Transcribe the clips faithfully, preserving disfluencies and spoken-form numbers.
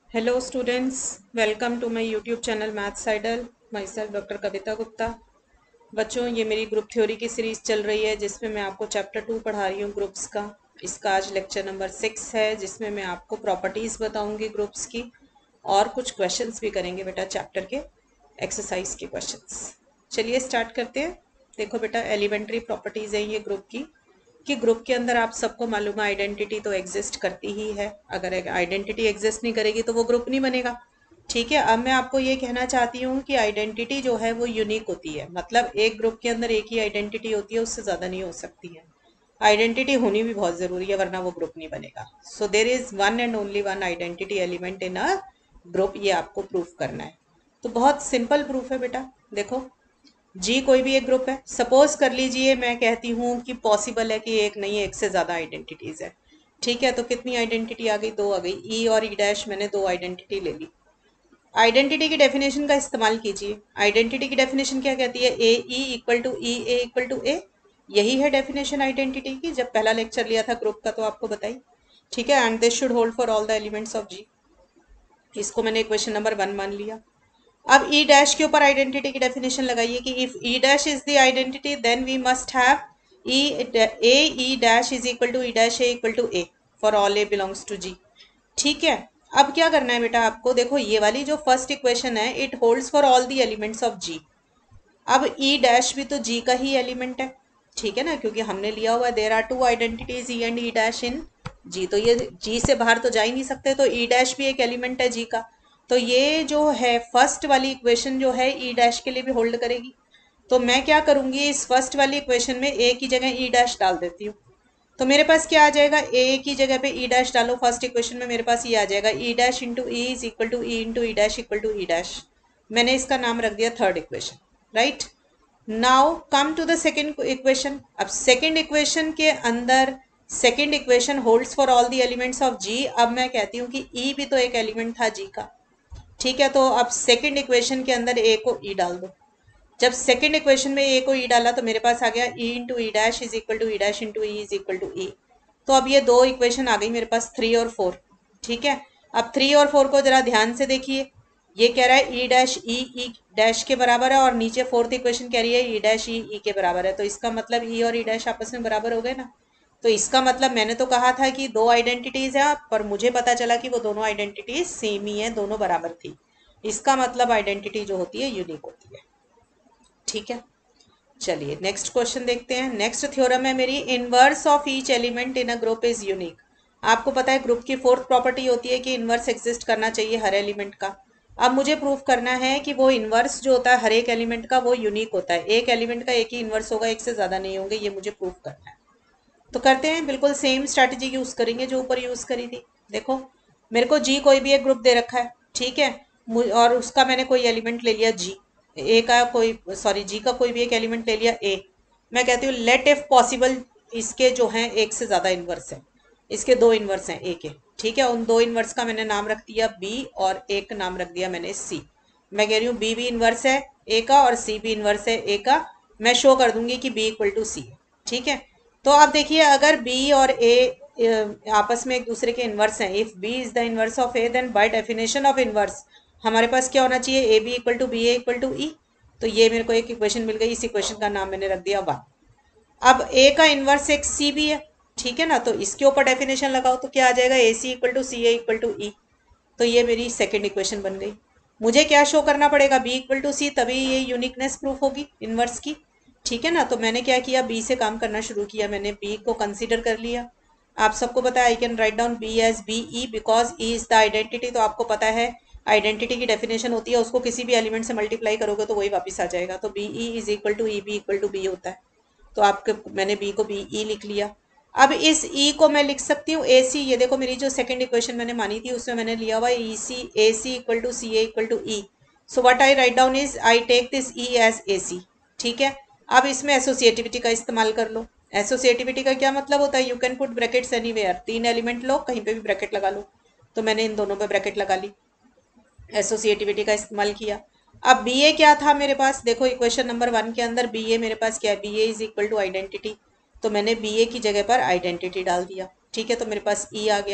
Hello students, welcome to my YouTube channel maths idol. Myself doctor Kavita Gupta. बच्चों, ये मेरी group theory की series चल रही है जिसमें मैं आपको चैप्टर टू पढ़ा रही हूँ ग्रुप्स का। इसका आज लेक्चर नंबर सिक्स है जिसमें मैं आपको प्रॉपर्टीज़ बताऊंगी ग्रुप्स की और कुछ क्वेश्चंस भी करेंगे बेटा चैप्टर के एक्सरसाइज के क्वेश्चंस। चलिए स्टार्ट करते हैं। देखो बेटा, एलिमेंट्री प्रॉपर्टीज़ है ये ग्रुप की कि ग्रुप के अंदर आप सबको मालूम है आइडेंटिटी तो एग्जिस्ट करती ही है। अगर एक आइडेंटिटी एग्जिस्ट नहीं करेगी तो वो ग्रुप नहीं बनेगा। ठीक है, अब मैं आपको ये कहना चाहती हूँ कि आइडेंटिटी जो है वो यूनिक होती है। मतलब एक ग्रुप के अंदर एक ही आइडेंटिटी होती है, उससे ज़्यादा नहीं हो सकती है। आइडेंटिटी होनी भी बहुत ज़रूरी है, वरना वो ग्रुप नहीं बनेगा। So there is one and only one identity element in a group, ये आपको प्रूफ करना है। तो बहुत सिंपल प्रूफ है बेटा। देखो, जी कोई भी एक ग्रुप है। सपोज कर लीजिए मैं कहती हूँ कि पॉसिबल है कि एक नहीं, एक से ज़्यादा आइडेंटिटीज़ है। ठीक है, तो कितनी आइडेंटिटी आ गई? दो आ गई। ई और ई डैश, मैंने दो आइडेंटिटी ले ली। आइडेंटिटी की डेफिनेशन का इस्तेमाल कीजिए। आइडेंटिटी की डेफिनेशन क्या कहती है? A E equal to E, A equal to A. यही है डेफिनेशन आइडेंटिटी की। जब पहला लेक्चर लिया था ग्रुप का तो आपको बताई। ठीक है, and this should hold for all the elements of G. इसको मैंने क्वेश्चन नंबर वन मान लिया। अब ई डैश के ऊपर आइडेंटिटी की डेफिनेशन लगाइए कि if E dash is the identity then we must have E A E dash is equal to E dash A equal to A for all A belongs to G. ठीक है, अब क्या करना है बेटा आपको? देखो, ये वाली जो फर्स्ट इक्वेशन है it holds for all the elements of G. अब ई डैश भी तो जी का ही एलिमेंट है। ठीक है ना, क्योंकि हमने लिया हुआ there are two identities E and E dash in G, तो ये जी से बाहर तो जा ही नहीं सकते, तो ई डैश भी एक एलिमेंट है जी का। तो ये जो है फर्स्ट वाली इक्वेशन जो है ई डैश के लिए भी होल्ड करेगी। तो मैं क्या करूंगी, इस फर्स्ट वाली इक्वेशन में ए की जगह ई डैश डाल देती हूँ। तो मेरे पास क्या आ जाएगा? ए की जगह पे ई डैश डालो फर्स्ट इक्वेशन में, मेरे पास ये आ जाएगा E dash into E is equal to E into E dash equal to E dash. मैंने इसका नाम रख दिया third equation. Right, now come to the second equation. अब सेकेंड इक्वेशन के अंदर second equation holds for all the elements of G. अब मैं कहती हूँ कि ई भी तो एक एलिमेंट था जी का। ठीक है, तो अब सेकेंड इक्वेशन के अंदर ए को ई डाल दो। जब सेकेंड इक्वेशन में ए को ई डाला तो मेरे पास आ गया E into E dash is equal to E dash into E is equal to E. तो अब ये दो इक्वेशन आ गई मेरे पास, थ्री और फोर। ठीक है, अब थ्री और फोर को जरा ध्यान से देखिए। ये कह रहा है ई डैश ई ई डैश के बराबर है और नीचे फोर्थ इक्वेशन कह रही है ई डैश ई ई के बराबर है। तो इसका मतलब ई और ई डैश आपस में बराबर हो गए ना। तो इसका मतलब मैंने तो कहा था कि दो आइडेंटिटीज है, पर मुझे पता चला कि वो दोनों आइडेंटिटीज सेम ही है, दोनों बराबर थी। इसका मतलब आइडेंटिटी जो होती है यूनिक होती है। ठीक है, चलिए नेक्स्ट क्वेश्चन देखते हैं। नेक्स्ट थ्योरम है मेरी, inverse of each element in a group is unique. आपको पता है ग्रुप की फोर्थ प्रॉपर्टी होती है कि इनवर्स एग्जिस्ट करना चाहिए हर एलिमेंट का। अब मुझे प्रूफ करना है कि वो इनवर्स जो होता है हर एक एलिमेंट का वो यूनिक होता है। एक एलिमेंट का एक ही इनवर्स होगा, एक से ज्यादा नहीं होंगे, ये मुझे प्रूफ करना है। तो करते हैं, बिल्कुल सेम स्ट्रैटेजी यूज करेंगे जो ऊपर यूज करी थी। देखो, मेरे को जी कोई भी एक ग्रुप दे रखा है। ठीक है, और उसका मैंने कोई एलिमेंट ले लिया जी। ए का कोई, सॉरी, जी का कोई भी एक एलिमेंट ले लिया ए। मैं कहती हूँ लेट इफ पॉसिबल इसके जो हैं एक से ज्यादा इनवर्स है। इसके दो इनवर्स हैं ए के। ठीक है, उन दो इनवर्स का मैंने नाम रख दिया बी और एक नाम रख दिया मैंने सी। मैं कह रही हूँ बी भी इनवर्स है ए का और सी भी इनवर्स है ए का। मैं शो कर दूंगी कि बी इक्वल टू सी है। ठीक है, तो आप देखिए, अगर बी और ए आपस में एक दूसरे के इनवर्स हैं, if B is the inverse of A then by definition of inverse हमारे पास क्या होना चाहिए? A B equal to B A equal to E. तो ये मेरे को एक इक्वेशन मिल गई, इस इक्वेशन का नाम मैंने रख दिया वन। अब ए का इनवर्स एक सी भी है। ठीक है ना, तो इसके ऊपर डेफिनेशन लगाओ तो क्या आ जाएगा? A C equal to C A equal to E. तो ये मेरी सेकेंड इक्वेशन बन गई। मुझे क्या शो करना पड़ेगा? बी इक्वल टू सी, तभी ये यूनिकनेस प्रूफ होगी इनवर्स की। ठीक है ना, तो मैंने क्या किया, बी से काम करना शुरू किया। मैंने बी को कंसीडर कर लिया। आप सबको पता है I can write down B as B E because E is the identity. तो आपको पता है आइडेंटिटी की डेफिनेशन होती है उसको किसी भी एलिमेंट से मल्टीप्लाई करोगे तो वही वापस आ जाएगा। तो B E is equal to E B equal to B होता है। तो आपके मैंने बी को बी ई लिख लिया। अब इस ई को मैं लिख सकती हूँ ए सी। ये देखो, मेरी जो सेकंड इक्वेशन मैंने मानी थी उसमें मैंने लिया हुआ E C, A C equal to C A equal to E. So what I write down is I take this E as A C. ठीक है, अब इसमें एसोसिएटिविटी का इस्तेमाल कर लो। एसोसिएटिविटी का क्या मतलब होता है? You can put brackets anywhere. तीन एलिमेंट लो, कहीं पे भी ब्रैकेट लगा लो। तो मैंने इन दोनों पे ब्रैकेट लगा ली, एसोसिएटिविटी का इस्तेमाल किया। अब बी ए क्या था मेरे पास? देखो, इक्वेशन नंबर वन के अंदर बी ए मेरे पास क्या है? B A is equal to identity. तो मैंने बी ए की जगह पर आइडेंटिटी डाल दिया। ठीक है, तो मेरे पास ई आ गया।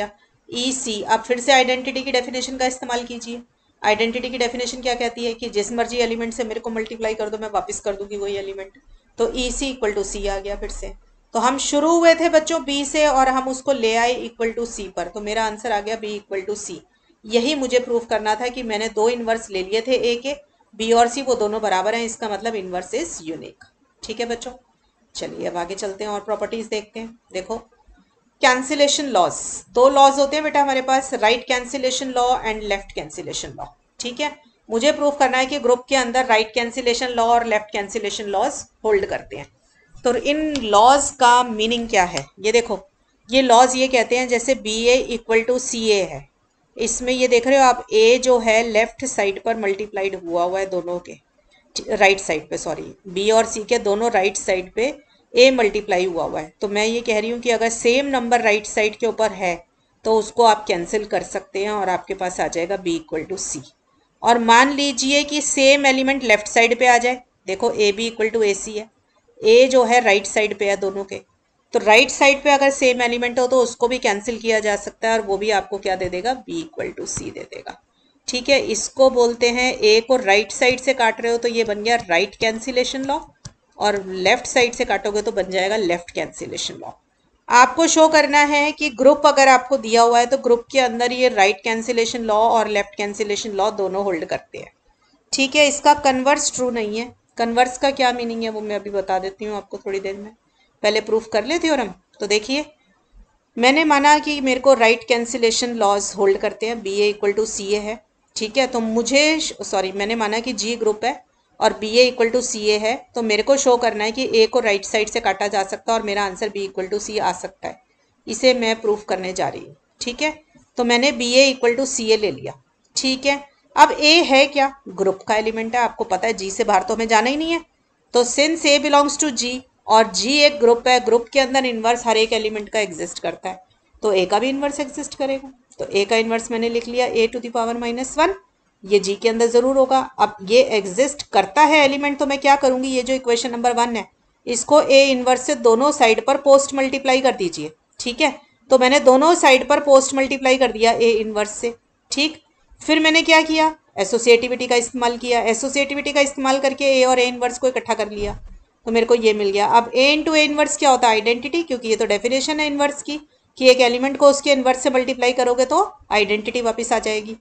ई सी। अब फिर से आइडेंटिटी की डेफिनेशन का इस्तेमाल कीजिए। आइडेंटिटी की डेफिनेशन क्या कहती है कि जिस मर्जी एलिमेंट से मेरे को मल्टीप्लाई कर दो, मैं वापस कर दूंगी वही एलिमेंट। तो ई सी इक्वल टू सी आ गया फिर से। तो हम शुरू हुए थे बच्चों बी से और हम उसको ले आए इक्वल टू सी पर, तो मेरा आंसर आ गया बी इक्वल टू सी। यही मुझे प्रूव करना था कि मैंने दो इनवर्स ले लिए थे ए के, बी और सी वो दोनों बराबर हैं, इसका मतलब इनवर्स इज यूनिक। ठीक है बच्चों, चलिए अब आगे चलते हैं और प्रॉपर्टीज देखते हैं। देखो कैंसिलेशन लॉज, दो लॉज होते हैं बेटा हमारे पास, right cancellation law and left cancellation law. ठीक है, मुझे प्रूफ करना है कि ग्रुप के अंदर राइट कैंसिलेशन लॉ और लेफ्ट कैंसिलेशन लॉज होल्ड करते हैं। तो इन लॉज का मीनिंग क्या है, ये देखो, ये लॉज ये कहते हैं जैसे B A equal to C A है, इसमें ये देख रहे हो आप, ए जो है लेफ्ट साइड पर मल्टीप्लाइड हुआ हुआ है दोनों के, राइट साइड पे, सॉरी, बी और सी के दोनों राइट साइड पे ए मल्टीप्लाई हुआ हुआ है। तो मैं ये कह रही हूँ कि अगर सेम नंबर राइट साइड के ऊपर है तो उसको आप कैंसिल कर सकते हैं और आपके पास आ जाएगा बी इक्वल टू सी। और मान लीजिए कि सेम एलिमेंट लेफ्ट साइड पे आ जाए, देखो A B equal to A C है, ए जो है राइट साइड पे है दोनों के, तो राइट साइड पे अगर सेम एलिमेंट हो तो उसको भी कैंसिल किया जा सकता है और वो भी आपको क्या दे देगा, बी इक्वल टू सी दे देगा। ठीक है, इसको बोलते हैं, ए को राइट साइड से काट रहे हो तो ये बन गया राइट कैंसिलेशन लॉ, और लेफ्ट साइड से काटोगे तो बन जाएगा लेफ्ट कैंसिलेशन लॉ। आपको शो करना है कि ग्रुप अगर आपको दिया हुआ है तो ग्रुप के अंदर ये राइट कैंसिलेशन लॉ और लेफ्ट कैंसिलेशन लॉ दोनों होल्ड करते हैं। ठीक है, इसका कन्वर्स ट्रू नहीं है। कन्वर्स का क्या मीनिंग है वो मैं अभी बता देती हूँ आपको थोड़ी देर में, पहले प्रूफ कर ले थ्योरम। तो देखिए, मैंने माना कि मेरे को राइट कैंसिलेशन लॉज होल्ड करते हैं, B A equal to C A है। ठीक है, तो मुझे, सॉरी, मैंने माना कि जी ग्रुप है और B A equal to C A है, तो मेरे को शो करना है कि ए को राइट साइड से काटा जा सकता है और मेरा answer B equal to C आ सकता है। इसे मैं प्रूफ करने जा रही हूँ। ठीक है, तो मैंने B A equal to C A ले लिया। ठीक है, अब ए है क्या, ग्रुप का एलिमेंट है, आपको पता है जी से बाहर तो हमें जाना ही नहीं है। तो since A belongs to G और जी एक ग्रुप है, ग्रुप के अंदर इनवर्स हर एक एलिमेंट का एग्जिस्ट करता है, तो ए का भी इनवर्स एग्जिस्ट करेगा। तो ए का इनवर्स मैंने लिख लिया, A to the power minus one, ये जी के अंदर जरूर होगा। अब ये एग्जिस्ट करता है एलिमेंट, तो मैं क्या करूंगी, ये जो इक्वेशन नंबर वन है इसको ए इनवर्स से दोनों साइड पर पोस्ट मल्टीप्लाई कर दीजिए। ठीक है, तो मैंने दोनों साइड पर पोस्ट मल्टीप्लाई कर दिया ए इनवर्स से। ठीक, फिर मैंने क्या किया, एसोसिएटिविटी का इस्तेमाल किया, एसोसिएटिविटी का इस्तेमाल करके ए और ए इनवर्स को इकट्ठा कर लिया, तो मेरे को ये मिल गया। अब ए इंटू ए इनवर्स क्या होता है, आइडेंटिटी, क्योंकि ये तो डेफिनेशन है इनवर्स की कि एक एलिमेंट को उसके इनवर्स से मल्टीप्लाई करोगे तो आइडेंटिटी वापस आ जाएगी।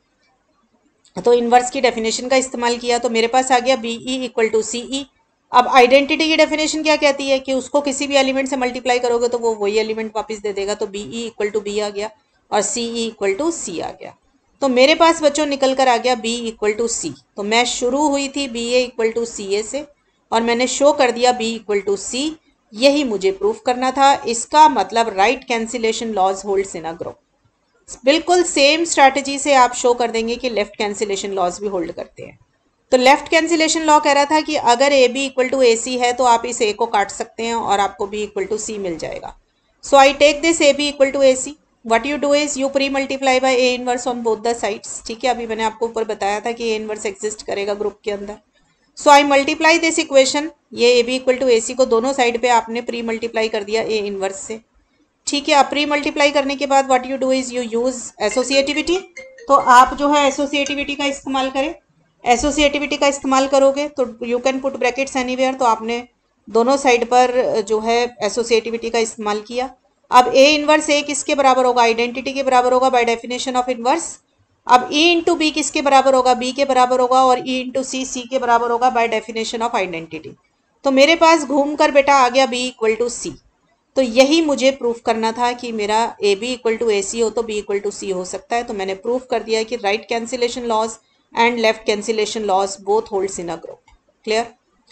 तो इनवर्स की डेफिनेशन का इस्तेमाल किया, तो मेरे पास आ गया B E equal to C E. अब आइडेंटिटी की डेफिनेशन क्या कहती है कि उसको किसी भी एलिमेंट से मल्टीप्लाई करोगे तो वो वही एलिमेंट वापस दे देगा, तो B E equal to B आ गया और सी ई इक्वल टू सी आ गया। तो मेरे पास बच्चों निकल कर आ गया बी इक्वल टू सी। तो मैं शुरू हुई थी B A equal to C A से और मैंने शो कर दिया बी इक्वल टू सी, यही मुझे प्रूफ करना था। इसका मतलब right cancellation laws holds in a group. बिल्कुल सेम स्ट्रैटेजी से आप शो कर देंगे कि लेफ्ट कैंसिलेशन लॉज भी होल्ड करते हैं। तो लेफ्ट कैंसिलेशन लॉ कह रहा था कि अगर A B equal to A C है तो आप इस ए को काट सकते हैं और आपको बी इक्वल टू सी मिल जाएगा। So I take this A B equal to A C, what you do is you premultiply by A inverse on both the sides. ठीक है, अभी मैंने आपको ऊपर बताया था कि ए इनवर्स एग्जिस्ट करेगा ग्रुप के अंदर। So I multiply this equation, ये A B equal to A C को दोनों साइड पे आपने प्री मल्टीप्लाई कर दिया ए इनवर्स से। ठीक है, अब प्री मल्टीप्लाई करने के बाद what you do is you use associativity. तो आप जो है एसोसिएटिविटी का इस्तेमाल करें, एसोसिएटिविटी का इस्तेमाल करोगे तो you can put brackets anywhere, तो आपने दोनों साइड पर जो है एसोसिएटिविटी का इस्तेमाल किया। अब ए इनवर्स ए किसके बराबर होगा, आइडेंटिटी के बराबर होगा बाय डेफिनेशन ऑफ इनवर्स। अब ई इंटू बी किसके बराबर होगा, बी के बराबर होगा, और ई इंटू सी सी के बराबर होगा बाय डेफिनेशन ऑफ आइडेंटिटी। तो मेरे पास घूम कर बेटा आ गया बी इक्वल टू सी। तो यही मुझे प्रूफ करना था कि मेरा A B equal to A C हो तो बी इक्वल टू सी हो सकता है। तो मैंने प्रूफ कर दिया कि right cancellation laws and left cancellation laws both holds in a group. Clear.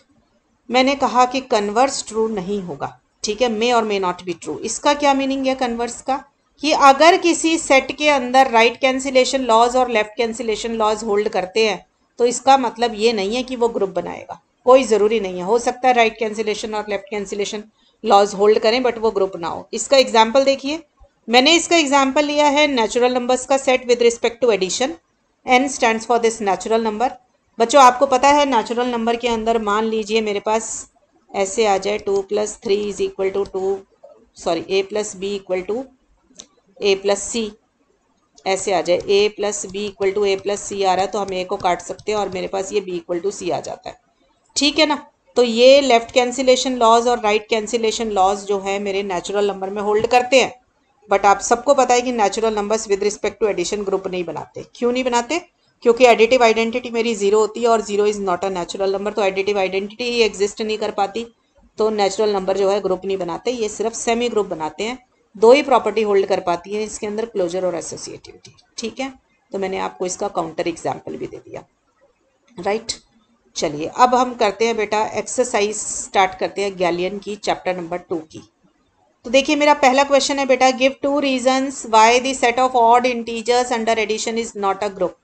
मैंने कहा कि कन्वर्स ट्रू नहीं होगा, ठीक है, मे और मे नॉट बी ट्रू। इसका क्या मीनिंग है कन्वर्स का, कि अगर किसी सेट के अंदर राइट कैंसिलेशन लॉज और लेफ्ट कैंसिलेशन लॉज होल्ड करते हैं तो इसका मतलब ये नहीं है कि वो ग्रुप बनाएगा, कोई ज़रूरी नहीं है। हो सकता है राइट कैंसिलेशन और लेफ्ट कैंसिलेशन लॉज होल्ड करें बट वो ग्रुप ना हो। इसका एग्जाम्पल देखिए, मैंने इसका एग्जाम्पल लिया है नेचुरल नंबर्स का set with respect to addition. N stands for this natural number. बच्चों आपको पता है नेचुरल नंबर के अंदर मान लीजिए मेरे पास ऐसे आ जाए two plus three is equal to two sorry A plus B equal to A plus C. ऐसे आ जाए A plus B equal to A plus C आ रहा है तो हम ए को काट सकते हैं और मेरे पास ये बी इक्वल टू सी आ जाता है। ठीक है ना। तो ये लेफ्ट कैंसिलेशन लॉज और राइट कैंसिलेशन लॉज जो है मेरे नेचुरल नंबर में होल्ड करते हैं। बट आप सबको पता है कि natural numbers with respect to addition group नहीं बनाते। क्यों नहीं बनाते? क्योंकि एडिटिव आइडेंटिटी मेरी जीरो होती है और zero is not a natural number, तो एडिटिव आइडेंटिटी ही एग्जिस्ट नहीं कर पाती, तो नेचुरल नंबर जो है ग्रुप नहीं बनाते, ये सिर्फ सेमी ग्रुप बनाते हैं। दो ही प्रॉपर्टी होल्ड कर पाती है इसके अंदर, क्लोजर और एसोसिएटिविटी। ठीक है, तो मैंने आपको इसका काउंटर एग्जाम्पल भी दे दिया। राइट, चलिए अब हम करते हैं बेटा एक्सरसाइज स्टार्ट करते हैं गैलियन की चैप्टर नंबर टू की। तो देखिए मेरा पहला क्वेश्चन है बेटा, give two reasons why the set of odd integers under addition is not a group.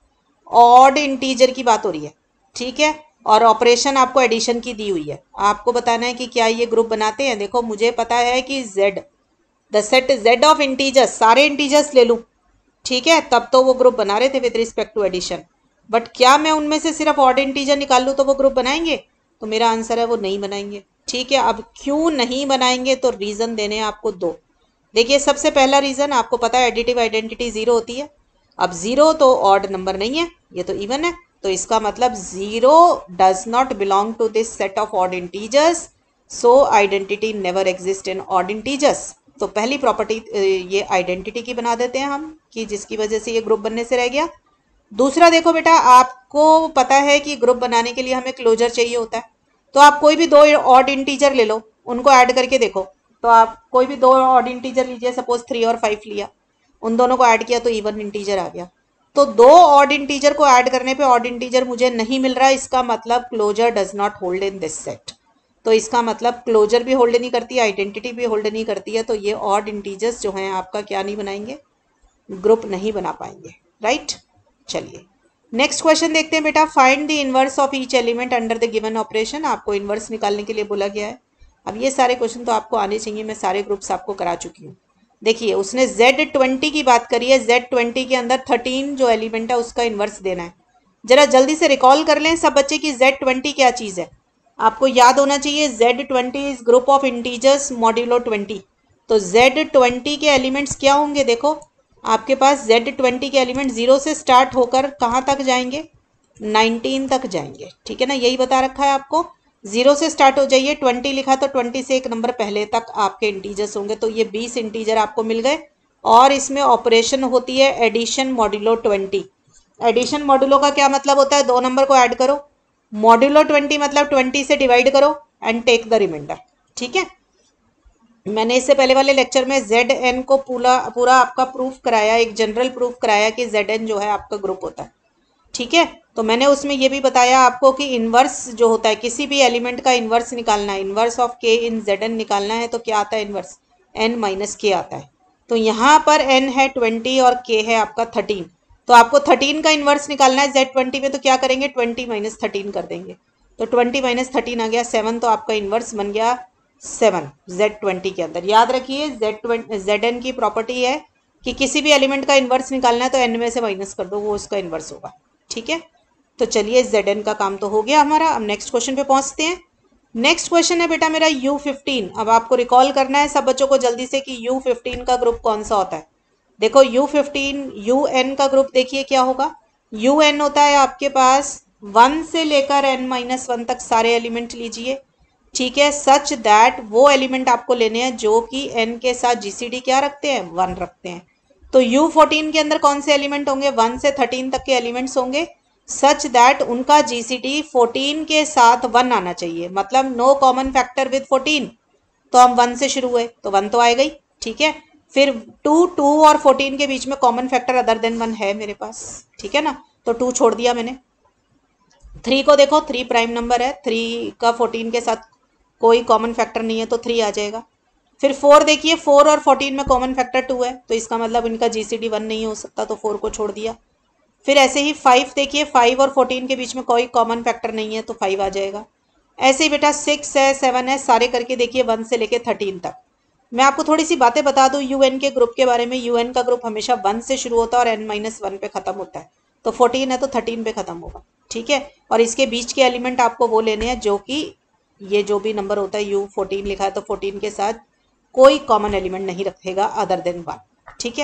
Odd integer की बात हो रही है, ठीक है, और ऑपरेशन आपको एडिशन की दी हुई है। आपको बताना है कि क्या ये ग्रुप बनाते हैं। देखो मुझे पता है कि z the set z of integers, सारे इंटीजर्स ले लूं, ठीक है, तब तो वो ग्रुप बना रहे थे with respect to addition. But क्या मैं उनमें से सिर्फ ऑड इंटीजर निकाल लूँ तो वो ग्रुप बनाएंगे? तो मेरा आंसर है वो नहीं बनाएंगे। ठीक है, अब क्यों नहीं बनाएंगे तो रीजन देने हैं आपको दो। देखिए सबसे पहला रीजन आपको पता है एडिटिव आइडेंटिटी जीरो होती है। अब जीरो तो ऑड नंबर नहीं है, ये तो इवन है, तो इसका मतलब zero does not belong to this set of odd integers, so identity never exist in odd integers. तो पहली प्रॉपर्टी ये आइडेंटिटी की बना देते हैं हम कि जिसकी वजह से ये ग्रुप बनने से रह गया। दूसरा देखो बेटा, आपको पता है कि ग्रुप बनाने के लिए हमें क्लोजर चाहिए होता है, तो आप कोई भी दो ऑड इंटीजर ले लो, उनको ऐड करके देखो। तो आप कोई भी दो ऑड इंटीजर लीजिए, सपोज थ्री और फाइव लिया, उन दोनों को ऐड किया तो इवन इंटीजर आ गया। तो दो ऑड इंटीजर को ऐड करने पे ऑड इंटीजर मुझे नहीं मिल रहा, इसका मतलब closure does not hold in this set. तो इसका मतलब क्लोजर भी होल्ड नहीं करती, आइडेंटिटी भी होल्ड नहीं करती है, तो ये ऑड इंटीजर्स जो हैं आपका क्या नहीं बनाएंगे, ग्रुप नहीं बना पाएंगे। राइट, चलिए नेक्स्ट क्वेश्चन देखते हैं बेटा, find the inverse of each element under the given operation. आपको इनवर्स निकालने के लिए बोला गया है। अब ये सारे क्वेश्चन तो आपको आने चाहिए, मैं सारे ग्रुप्स आपको करा चुकी हूँ। देखिए उसने Z ट्वेंटी की बात करी है, Z ट्वेंटी के अंदर थर्टीन जो एलिमेंट है उसका इन्वर्स देना है। जरा जल्दी से रिकॉल कर लें सब बच्चे की Z ट्वेंटी क्या चीज़ है। आपको याद होना चाहिए Z twenty is group of integers modulo twenty. तो Z ट्वेंटी के एलिमेंट्स क्या होंगे? देखो आपके पास Z ट्वेंटी के एलिमेंट जीरो से स्टार्ट होकर कहाँ तक जाएंगे, नाइनटीन तक जाएंगे। ठीक है ना, यही बता रखा है आपको, जीरो से स्टार्ट हो जाइए, ट्वेंटी लिखा तो ट्वेंटी से एक नंबर पहले तक आपके इंटीजर्स होंगे। तो ये बीस इंटीजर आपको मिल गए और इसमें ऑपरेशन होती है addition modulo twenty. Addition modulo का क्या मतलब होता है? दो नंबर को ऐड करो, मॉड्यूलो ट्वेंटी मतलब ट्वेंटी से डिवाइड करो एंड टेक द रिमाइंडर। ठीक है, मैंने इससे पहले वाले लेक्चर में जेड एन को पूरा पूरा आपका प्रूफ कराया, एक जनरल प्रूफ कराया कि जेड एन जो है आपका ग्रुप होता है। ठीक है, तो मैंने उसमें ये भी बताया आपको कि इन्वर्स जो होता है, किसी भी एलिमेंट का इन्वर्स निकालना है, इन्वर्स ऑफ के इन जेड एन निकालना है, तो क्या आता है इन्वर्स, एन माइनस के आता है। तो यहाँ पर एन है ट्वेंटी और के है आपका थर्टीन, तो आपको थर्टीन का इन्वर्स निकालना है जेड ट्वेंटी में, तो क्या करेंगे, ट्वेंटी माइनस थर्टीन कर देंगे, तो ट्वेंटी माइनस थर्टीन आ गया सेवन, तो आपका इन्वर्स बन गया सेवन जेड ट्वेंटी के अंदर। याद रखिए जेड ट्वेंटी जेड एन की प्रॉपर्टी है कि किसी भी एलिमेंट का इन्वर्स निकालना है तो एन में से माइनस कर दो, वो उसका इन्वर्स होगा। ठीक है, तो चलिए जेड एन का काम तो हो गया हमारा। अब नेक्स्ट क्वेश्चन पे पहुंचते हैं। नेक्स्ट क्वेश्चन है बेटा मेरा यू फिफ्टीन। अब आपको रिकॉल करना है सब बच्चों को जल्दी से कि यू फिफ्टीन का ग्रुप कौन सा होता है। देखो यू फिफ्टीन यू एन का ग्रुप देखिए क्या होगा। यू एन होता है आपके पास वन से लेकर एन माइनस वन तक सारे एलिमेंट लीजिए। ठीक है, सच दैट वो एलिमेंट आपको लेने हैं जो कि एन के साथ जीसीडी क्या रखते हैं, वन रखते हैं। तो यू फोर्टीन के अंदर कौन से एलिमेंट होंगे, वन से थर्टीन तक के एलिमेंट्स होंगे, सच दैट उनका जीसीडी फोर्टीन के साथ वन आना चाहिए, मतलब no common factor with fourteen. तो हम वन से शुरू हुए तो वन तो आएगा ही। ठीक है, फिर टू टू और फोर्टीन के बीच में common factor other than one है मेरे पास। ठीक है ना, तो टू छोड़ दिया मैंने। थ्री को देखो, थ्री प्राइम नंबर है, थ्री का फोर्टीन के साथ कोई कॉमन फैक्टर नहीं है तो थ्री आ जाएगा। फिर फोर देखिए, फोर और फोर्टीन में कॉमन फैक्टर टू है, तो इसका मतलब इनका जीसीडी वन नहीं हो सकता, तो फोर को छोड़ दिया। फिर ऐसे ही फाइव देखिए, फाइव और फोर्टीन के बीच में कोई कॉमन फैक्टर नहीं है तो फाइव आ जाएगा। ऐसे ही बेटा सिक्स है, सेवन है, सारे करके देखिए वन से लेके थर्टीन तक। मैं आपको थोड़ी सी बातें बता दूं यूएन के ग्रुप के बारे में। यूएन का ग्रुप हमेशा वन से शुरू होता है और एन माइनस वन पे खत्म होता है, तो फोर्टीन है तो थर्टीन पे खत्म होगा। ठीक है, और इसके बीच के एलिमेंट आपको वो लेने हैं जो कि ये जो भी नंबर होता है यू फोर्टीन लिखा है तो फोर्टीन के साथ कोई कॉमन एलिमेंट नहीं रखेगा अदर देन वन। ठीक है,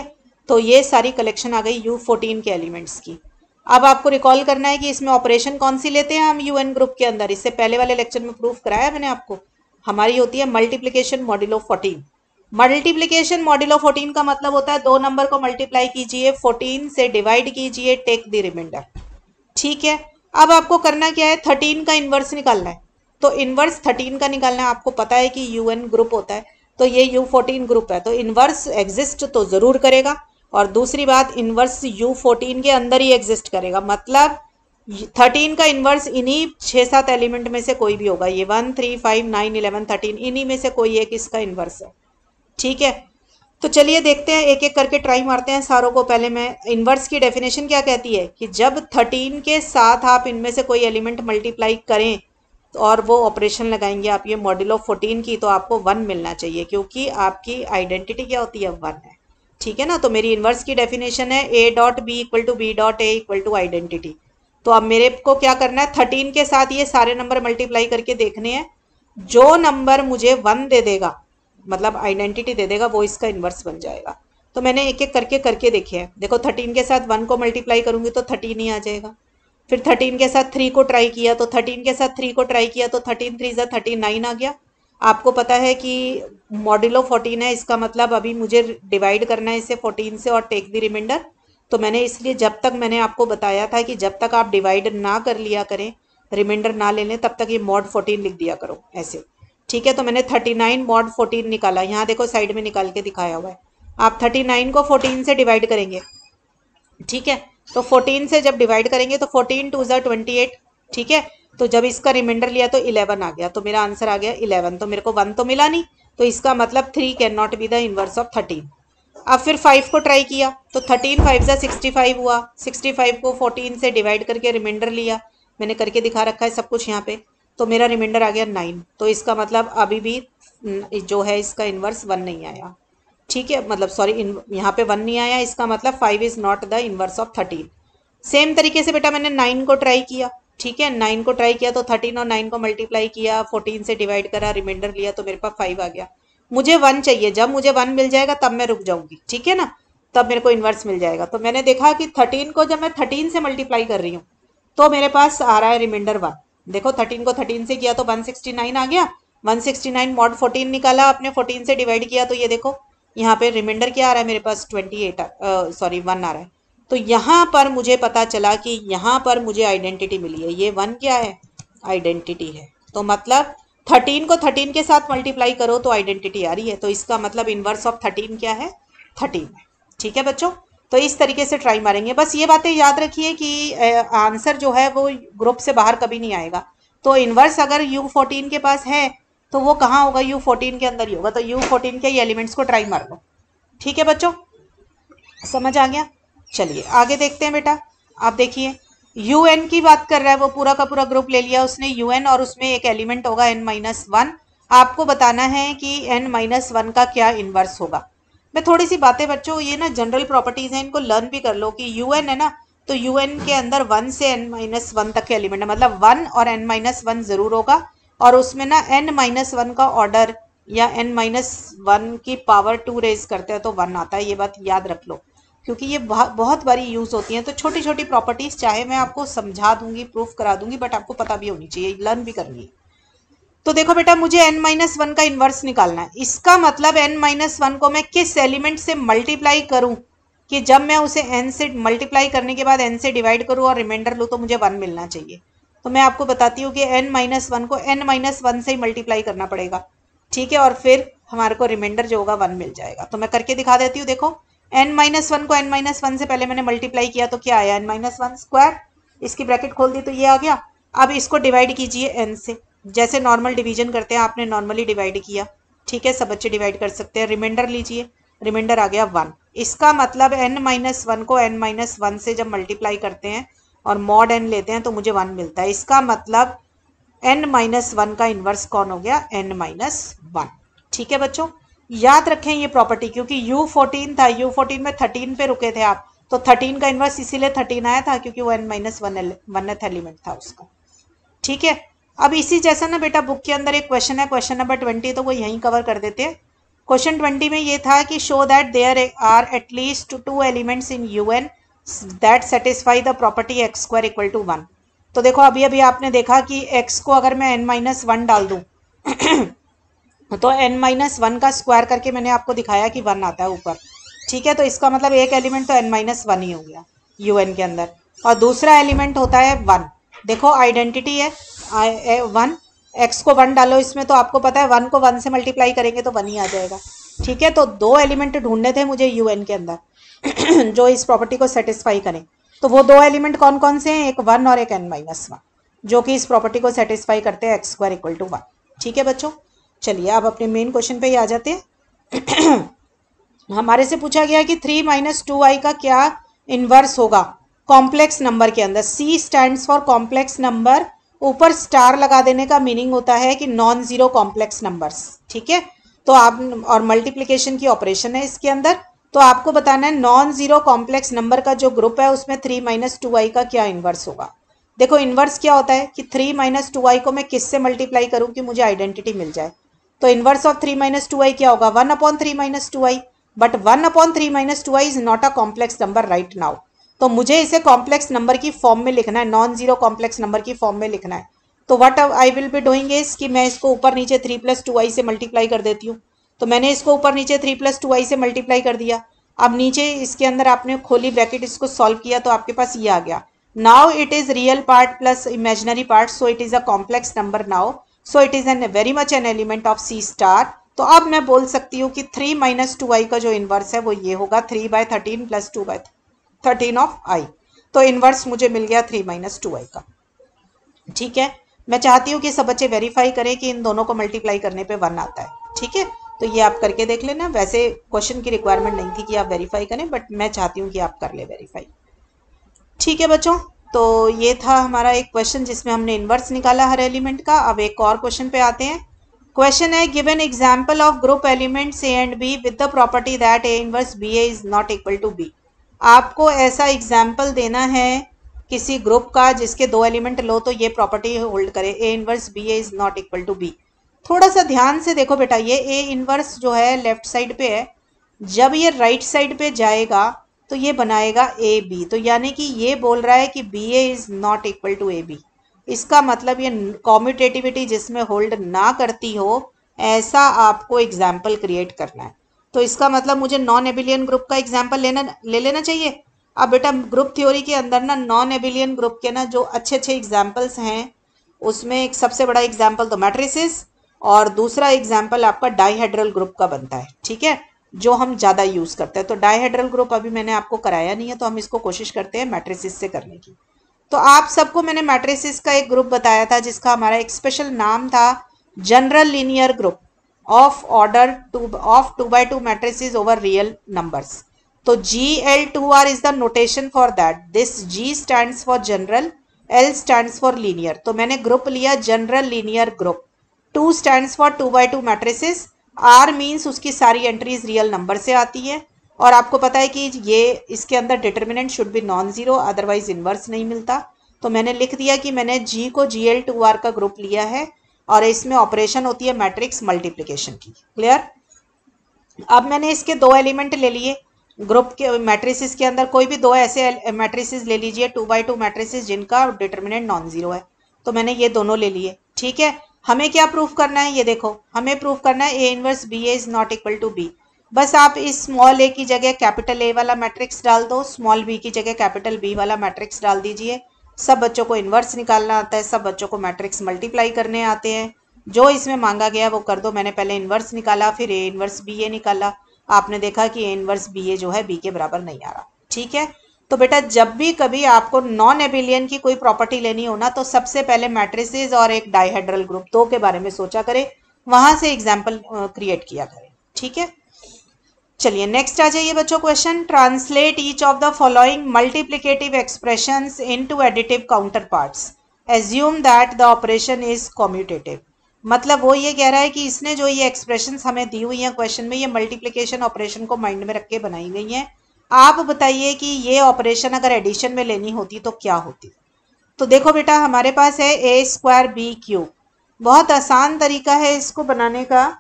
तो ये सारी कलेक्शन आ गई यू फोर्टीन के एलिमेंट्स की। अब आपको रिकॉल करना है कि इसमें ऑपरेशन कौन सी लेते हैं हम यूएन ग्रुप के अंदर। इससे पहले वाले लेक्चर में प्रूफ कराया मैंने आपको, हमारी होती है multiplication modulo fourteen. Multiplication modulo fourteen का मतलब होता है दो नंबर को मल्टीप्लाई कीजिए, फोर्टीन से डिवाइड कीजिए, टेक द रिमाइंडर। ठीक है, अब आपको करना क्या है, थर्टीन का इन्वर्स निकालना है। तो इन्वर्स थर्टीन का निकालना है। आपको पता है कि यूएन ग्रुप होता है, तो ये यू फोर्टीन ग्रुप है, तो इन्वर्स एग्जिस्ट तो जरूर करेगा। और दूसरी बात, इन्वर्स यू फोर्टीन के अंदर ही एग्जिस्ट करेगा, मतलब थर्टीन का इन्वर्स इन्हीं छः सात एलिमेंट में से कोई भी होगा। ये one three five nine eleven thirteen, इन्हीं में से कोई एक इसका इन्वर्स है। ठीक है, तो चलिए देखते हैं, एक एक करके ट्राई मारते हैं सारों को। पहले मैं इन्वर्स की डेफिनेशन क्या कहती है कि जब थर्टीन के साथ आप इनमें से कोई एलिमेंट मल्टीप्लाई करें और वो ऑपरेशन लगाएंगे आप ये मॉड्यूलो फोर्टीन की, तो आपको वन मिलना चाहिए, क्योंकि आपकी आइडेंटिटी क्या होती है, वन है। ठीक है ना, तो मेरी इन्वर्स की डेफिनेशन है A dot B equal to B dot A equal to identity. तो अब मेरे को क्या करना है, थर्टीन के साथ ये सारे नंबर मल्टीप्लाई करके देखने हैं, जो नंबर मुझे वन दे देगा, मतलब आइडेंटिटी दे देगा, वो इसका इन्वर्स बन जाएगा। तो मैंने एक एक करके करके देखे हैं। देखो थर्टीन के साथ वन को मल्टीप्लाई करूंगी तो थर्टीन ही आ जाएगा। फिर थर्टीन के साथ थ्री को ट्राई किया तो थर्टीन के साथ थ्री को ट्राई किया तो थर्टीन थ्री ज़ा थर्टी नाइन आ गया। आपको पता है कि मॉड्यूलो फोर्टीन है, इसका मतलब अभी मुझे डिवाइड करना है इसे फोर्टीन से और टेक द रिमाइंडर। तो मैंने इसलिए जब तक मैंने आपको बताया था कि जब तक आप डिवाइड ना कर लिया करें, रिमाइंडर ना ले लें, तब तक ये मॉड फोर्टीन लिख दिया करो ऐसे। ठीक है, तो मैंने थर्टी नाइन मॉड फोर्टीन निकाला, यहाँ देखो साइड में निकाल के दिखाया हुआ है। आप थर्टी नाइन को फोर्टीन से डिवाइड करेंगे। ठीक है, तो फोर्टीन से जब डिवाइड करेंगे तो फोर्टीन टू ज़ा ट्वेंटी एट। ठीक है, तो जब इसका रिमाइंडर लिया तो इलेवन आ गया, तो मेरा आंसर आ गया इलेवन। तो मेरे को वन तो मिला नहीं, तो इसका मतलब three can not be the inverse of thirteen. अब फिर फाइव को ट्राई किया तो थर्टीन फाइव ज़ा सिक्सटी फाइव हुआ। सिक्सटी फाइव को फोर्टीन से डिवाइड करके रिमाइंडर लिया, मैंने करके दिखा रखा है सब कुछ यहाँ पे, तो मेरा रिमाइंडर आ गया नाइन। तो इसका मतलब अभी भी जो है इसका इन्वर्स वन नहीं आया। ठीक है, मतलब सॉरी यहाँ पे वन नहीं आया, इसका मतलब five is not the inverse of thirteen. Same तरीके से बेटा मैंने नाइन को ट्राई किया। ठीक है, नाइन को ट्राई किया तो थर्टीन और नाइन को मल्टीप्लाई किया, फोर्टीन से डिवाइड करा, रिमाइंडर लिया, तो मेरे पास फाइव आ गया। मुझे वन चाहिए, जब मुझे वन मिल जाएगा तब मैं रुक जाऊंगी। ठीक है ना, तब मेरे को इन्वर्स मिल जाएगा। तो मैंने देखा कि थर्टीन को जब मैं थर्टीन से मल्टीप्लाई कर रही हूँ तो मेरे पास आ रहा है रिमाइंडर वन। देखो थर्टीन को थर्टीन से किया तो वन सिक्सटी नाइन आ गया। One sixty nine mod fourteen निकाला आपने, फोर्टीन से डिवाइड किया, तो ये देखो यहाँ पे रिमाइंडर क्या आ रहा है मेरे पास, ट्वेंटी एट सॉरी वन आ रहा है। तो यहाँ पर मुझे पता चला कि यहाँ पर मुझे आइडेंटिटी मिली है, ये वन क्या है, आइडेंटिटी है। तो मतलब थर्टीन को थर्टीन के साथ मल्टीप्लाई करो तो आइडेंटिटी आ रही है, तो इसका मतलब इन्वर्स ऑफ थर्टीन क्या है, थर्टीन है। ठीक है बच्चों, तो इस तरीके से ट्राई मारेंगे। बस ये बातें याद रखिए कि आंसर जो है वो ग्रुप से बाहर कभी नहीं आएगा। तो इन्वर्स अगर यू फोर्टीन के पास है तो वो कहाँ होगा, यू फोर्टीन के अंदर ही होगा। तो यू फोर्टीन के एलिमेंट्स को ट्राई मार लो। ठीक है बच्चों, समझ आ गया। चलिए आगे देखते हैं बेटा। आप देखिए यूएन की बात कर रहा है, वो पूरा का पूरा ग्रुप ले लिया उसने यूएन, और उसमें एक एलिमेंट होगा एन माइनस वन। आपको बताना है कि एन माइनस वन का क्या इन्वर्स होगा। मैं थोड़ी सी बातें बच्चों, ये ना जनरल प्रॉपर्टीज हैं, इनको लर्न भी कर लो कि यूएन है ना, तो यूएन के अंदर वन से एन माइनस वन तक के एलिमेंट है, मतलब वन और एन माइनस वन जरूर होगा। और उसमें ना एन माइनस वन का ऑर्डर या एन माइनस वन की पावर टू रेज करते हैं तो वन आता है, ये बात याद रख लो, क्योंकि ये बहुत बारी यूज होती हैं। तो छोटी छोटी प्रॉपर्टीज चाहे मैं आपको समझा दूंगी, प्रूफ करा दूंगी, बट आपको पता भी होनी चाहिए, लर्न भी करनी है। तो देखो बेटा, मुझे एन माइनस वन का इन्वर्स निकालना है। इसका मतलब एन माइनस वन को मैं किस एलिमेंट से मल्टीप्लाई करूं कि जब मैं उसे एन से मल्टीप्लाई करने के बाद एन से डिवाइड करूं और रिमाइंडर लूं तो मुझे वन मिलना चाहिए। तो मैं आपको बताती हूँ कि एन माइनस वन को एन माइनस वन से ही मल्टीप्लाई करना पड़ेगा। ठीक है, और फिर हमारे को रिमाइंडर जो होगा वन मिल जाएगा। तो मैं करके दिखा देती हूँ। देखो एन माइनस वन को एन माइनस वन से पहले मैंने मल्टीप्लाई किया तो क्या आया, एन माइनस वन स्क्वायर, इसकी ब्रैकेट खोल दी तो ये आ गया। अब इसको डिवाइड कीजिए एन से, जैसे नॉर्मल डिवीजन करते हैं, आपने नॉर्मली डिवाइड किया। ठीक है, सब बच्चे डिवाइड कर सकते हैं। रिमाइंडर लीजिए, रिमाइंडर आ गया वन। इसका मतलब एन माइनस वन को एन माइनस वन से जब मल्टीप्लाई करते हैं और मॉड एन लेते हैं तो मुझे वन मिलता है। इसका मतलब एन माइनस वन का इन्वर्स कौन हो गया, एन माइनस वन। ठीक है बच्चों, याद रखें ये प्रॉपर्टी, क्योंकि यू फोर्टीन था, यू फोर्टीन में थर्टीन पे रुके थे आप, तो थर्टीन का इन्वर्स इसीलिए थर्टीन आया था क्योंकि वो n minus one oneth element था उसका। ठीक है, अब इसी जैसा ना बेटा बुक के अंदर एक क्वेश्चन है, क्वेश्चन नंबर ट्वेंटी, तो वो यहीं कवर कर देते हैं। क्वेश्चन ट्वेंटी में ये था कि show that there are at least two elements in U n that satisfy the property x square equal to one. तो देखो अभी अभी आपने देखा कि x को अगर मैं n माइनस वन डाल दूं तो n माइनस वन का स्क्वायर करके मैंने आपको दिखाया कि वन आता है ऊपर, ठीक है। तो इसका मतलब एक एलिमेंट तो n माइनस वन ही हो गया यू एन के अंदर, और दूसरा एलिमेंट होता है वन। देखो आइडेंटिटी है वन, x को वन डालो इसमें तो आपको पता है वन को वन से मल्टीप्लाई करेंगे तो वन ही आ जाएगा, ठीक है। तो दो एलिमेंट ढूंढने थे मुझे यू एन के अंदर जो इस प्रॉपर्टी को सेटिस्फाई करें। तो वो दो एलिमेंट कौन कौन से हैं, एक वन और एक एन माइनस वन, जो कि इस प्रॉपर्टी को सेटिस्फाई करते हैं x square equal to one, ठीक है बच्चों। चलिए अब अपने मेन क्वेश्चन पे ही आ जाते हैं। हमारे से पूछा गया कि थ्री माइनस टू आई का क्या इनवर्स होगा कॉम्प्लेक्स नंबर के अंदर। C stands for complex number, ऊपर स्टार लगा देने का मीनिंग होता है कि नॉन जीरो कॉम्प्लेक्स नंबर्स, ठीक है। तो आप, और मल्टीप्लिकेशन की ऑपरेशन है इसके अंदर, तो आपको बताना है नॉन जीरो कॉम्प्लेक्स नंबर का जो ग्रुप है उसमें थ्री माइनस टू आई का क्या इन्वर्स होगा। देखो इन्वर्स क्या होता है कि थ्री माइनस टू आई को मैं किससे मल्टीप्लाई करूं कि मुझे आइडेंटिटी मिल जाए। तो inverse of three minus two i क्या होगा, one upon three minus two i, but one upon three minus two i is not a complex number right now. तो मुझे इसे कॉम्प्लेक्स नंबर की फॉर्म में लिखना है, नॉन जीरो कॉम्प्लेक्स नंबर की फॉर्म में लिखना है। तो what I will be doing is कि मैं इसको ऊपर नीचे थ्री प्लस टू आई से मल्टीप्लाई कर देती हूँ। तो मैंने इसको ऊपर नीचे थ्री प्लस टू आई से मल्टीप्लाई कर दिया। अब नीचे इसके अंदर आपने खोली ब्रैकेट, इसको सॉल्व किया तो आपके पास ये आ गया। Now it is real part plus imaginary part, so it is a complex number now, so it is an very much an element of C star. तो अब मैं बोल सकती हूँ कि थ्री माइनस टू आई का जो इन्वर्स है वो ये होगा three by thirteen plus two by thirteen of i. तो इन्वर्स मुझे मिल गया थ्री माइनस टू आई का, ठीक है। मैं चाहती हूँ कि सब बच्चे वेरीफाई करें कि इन दोनों को मल्टीप्लाई करने पे वन आता है, ठीक है। तो ये आप करके देख लेना। वैसे क्वेश्चन की रिक्वायरमेंट नहीं थी कि आप वेरीफाई करें, बट मैं चाहती हूँ कि आप कर ले वेरीफाई, ठीक है बच्चों। तो ये था हमारा एक क्वेश्चन जिसमें हमने इन्वर्स निकाला हर एलिमेंट का। अब एक और क्वेश्चन पे आते हैं। क्वेश्चन है given example of group elements a and b with the property that a inverse b A is not equal to b. आपको ऐसा एग्जाम्पल देना है किसी ग्रुप का जिसके दो एलिमेंट लो तो ये प्रॉपर्टी होल्ड करे, a inverse b A is not equal to b. थोड़ा सा ध्यान से देखो बेटा, ये ए इनवर्स जो है लेफ्ट साइड पे है, जब ये राइट साइड पे जाएगा तो ये बनाएगा ए बी। तो यानी कि ये बोल रहा है कि b A is not equal to A b. इसका मतलब ये कॉम्यूटेटिविटी जिसमें होल्ड ना करती हो ऐसा आपको एग्जाम्पल क्रिएट करना है। तो इसका मतलब मुझे नॉन एबिलियन ग्रुप का एग्जाम्पल लेना ले लेना चाहिए। अब बेटा ग्रुप थ्योरी के अंदर ना नॉन एबिलियन ग्रुप के ना जो अच्छे अच्छे एग्जाम्पल्स हैं उसमें एक सबसे बड़ा एग्जाम्पल तो मैट्रिसेस और दूसरा एग्जाम्पल आपका डाईहेड्रल ग्रुप का बनता है, ठीक है, जो हम ज़्यादा यूज़ करते हैं। तो डाईहेड्रल ग्रुप अभी मैंने आपको कराया नहीं है, तो हम इसको कोशिश करते हैं मैट्रिसेस से करने की। तो आप सबको मैंने मैट्रिसेस का एक ग्रुप बताया था जिसका हमारा एक स्पेशल नाम था general linear group of order two of two by two matrices over real numbers. तो G L two R is the notation for that. This G stands for general, L stands for linear. तो मैंने group लिया general linear group. Two stands for two by two matrices, R means उसकी सारी entries real number से आती है, और आपको पता है कि ये इसके अंदर determinant should be non zero, otherwise inverse नहीं मिलता। तो मैंने लिख दिया कि मैंने जी को जी एल टू आर का ग्रुप लिया है और इसमें ऑपरेशन होती है मैट्रिक्स मल्टीप्लिकेशन की। क्लियर। अब मैंने इसके दो एलिमेंट ले लिए ग्रुप के मैट्रिसेस के अंदर, कोई भी दो ऐसे मैट्रिसेस ले लीजिए टू बाई टू मैट्रिसेस जिनका डिटर्मिनेंट नॉन जीरो है। तो मैंने ये दोनों ले लिए, ठीक है। हमें क्या प्रूफ करना है, ये देखो हमें प्रूफ करना है a inverse b A is not equal to b. बस आप इस स्मॉल ए की जगह कैपिटल ए वाला मैट्रिक्स डाल दो, स्मॉल बी की जगह कैपिटल बी वाला मैट्रिक्स डाल दीजिए। सब बच्चों को इन्वर्स निकालना आता है, सब बच्चों को मैट्रिक्स मल्टीप्लाई करने आते हैं। जो इसमें मांगा गया वो कर दो। मैंने पहले इन्वर्स निकाला, फिर ए इन्वर्स बी ए निकाला। आपने देखा कि ए इन्वर्स बी ए जो है बी के बराबर नहीं आ रहा, ठीक है। तो बेटा जब भी कभी आपको नॉन एबिलियन की कोई प्रॉपर्टी लेनी हो ना, तो सबसे पहले मैट्रिसेस और एक डाईहेड्रल ग्रुप दो के बारे में सोचा करें, वहां से एग्जाम्पल क्रिएट किया करें, ठीक है। चलिए नेक्स्ट आ जाइए बच्चों question. Translate each of the following multiplicative expressions into additive counterparts, assume that the operation is commutative. मतलब वो ये कह रहा है कि इसने जो ये एक्सप्रेशंस हमें दी हुई हैं क्वेश्चन में, ये मल्टीप्लिकेशन ऑपरेशन को माइंड में रख के बनाई गई हैं। आप बताइए कि ये ऑपरेशन अगर एडिशन में लेनी होती तो क्या होती। तो देखो बेटा हमारे पास है ए स्क्वायर बी क्यूब। बहुत आसान तरीका है इसको बनाने का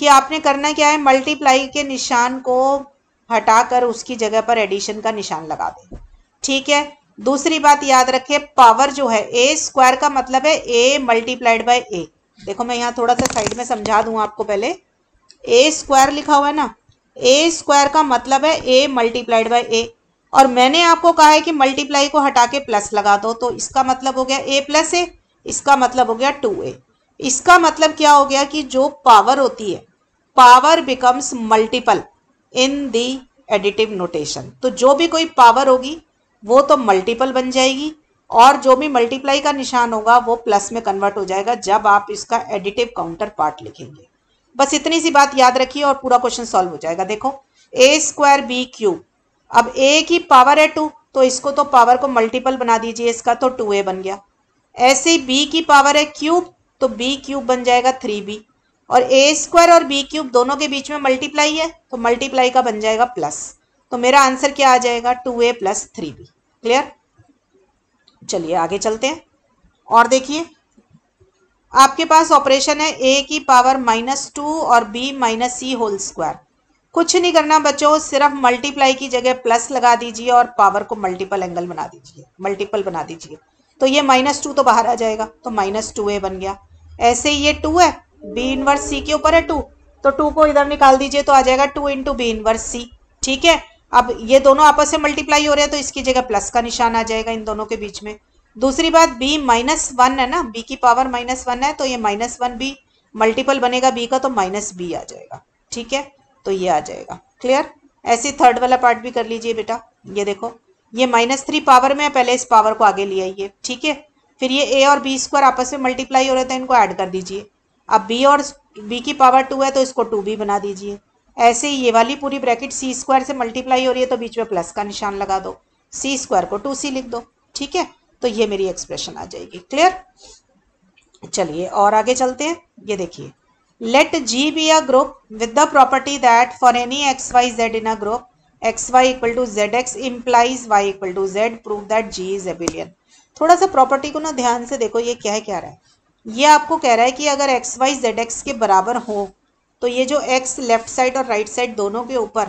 कि आपने करना क्या है, मल्टीप्लाई के निशान को हटाकर उसकी जगह पर एडिशन का निशान लगा दें। ठीक है, दूसरी बात याद रखिए, पावर जो है ए स्क्वायर का मतलब है ए मल्टीप्लाइड बाय ए। देखो मैं यहाँ थोड़ा सा साइड में समझा दूं आपको, पहले ए स्क्वायर लिखा हुआ है ना, ए स्क्वायर का मतलब है ए मल्टीप्लाइड बाय ए, और मैंने आपको कहा है कि मल्टीप्लाई को हटा के प्लस लगा दो, तो इसका मतलब हो गया ए प्लस ए, इसका मतलब हो गया टू ए। इसका मतलब क्या हो गया कि जो पावर होती है, power becomes multiple in the additive notation. तो जो भी कोई पावर होगी वो तो मल्टीपल बन जाएगी, और जो भी मल्टीप्लाई का निशान होगा वो प्लस में कन्वर्ट हो जाएगा जब आप इसका एडिटिव काउंटर पार्ट लिखेंगे। बस इतनी सी बात याद रखिए और पूरा क्वेश्चन सॉल्व हो जाएगा। देखो ए स्क्वायर बी क्यूब, अब ए की पावर है टू, तो इसको तो पावर को मल्टीपल बना दीजिए इसका, तो टू ए बन गया। ऐसे ही बी की पावर है क्यूब, तो बी क्यूब बन जाएगा थ्री बी, और ए स्क्वायर और बी क्यूब दोनों के बीच में मल्टीप्लाई है, तो मल्टीप्लाई का बन जाएगा प्लस। तो मेरा आंसर क्या आ जाएगा, टू ए प्लस थ्री बी। क्लियर? चलिए आगे चलते हैं और देखिए, आपके पास ऑपरेशन है ए की पावर माइनस टू और b minus c whole square. कुछ नहीं करना बच्चों, सिर्फ मल्टीप्लाई की जगह प्लस लगा दीजिए और पावर को मल्टीपल एंगल बना दीजिए, मल्टीपल बना दीजिए। तो ये माइनस टू तो बाहर आ जाएगा, तो माइनस टू ए बन गया। ऐसे ही ये टू है, बी इनवर्स सी के ऊपर है टू, तो टू को इधर निकाल दीजिए तो आ जाएगा two into B inverse c. ठीक है, अब ये दोनों आपस में मल्टीप्लाई हो रहे हैं तो इसकी जगह प्लस का निशान आ जाएगा इन दोनों के बीच में। दूसरी बात, बी माइनस वन है ना, बी की पावर माइनस वन है, तो ये माइनस वन बी मल्टीपल बनेगा बी का, तो माइनस बी आ जाएगा। ठीक है, तो ये आ जाएगा। क्लियर? ऐसे थर्ड वाला पार्ट भी कर लीजिए बेटा। ये देखो, ये माइनस थ्री पावर में है, पहले इस पावर को आगे ले आइए। ठीक है, फिर ये ए और बी स्क्वायर आपस में मल्टीप्लाई हो रहे थे, इनको ऐड कर दीजिए। अब बी और बी की पावर टू है तो इसको टू बी बना दीजिए। ऐसे ही ये वाली पूरी ब्रैकेट सी स्क्वायर से मल्टीप्लाई हो रही है तो बीच में प्लस का निशान लगा दो, सी स्क्वायर को टू सी लिख दो। ठीक है, तो ये मेरी एक्सप्रेशन आ जाएगी। क्लियर? चलिए और आगे चलते हैं। ये देखिए, let G be a group with the property that for any x y z in a group x y equal to z x implies y equal to z, prove that G is abelian. थोड़ा सा property को ना ध्यान से देखो, ये क्या है क्या रहा है। ये आपको कह रहा है कि अगर एक्स वाई जेड एक्स के बराबर हो तो ये जो एक्स लेफ्ट साइड और राइट साइड दोनों के ऊपर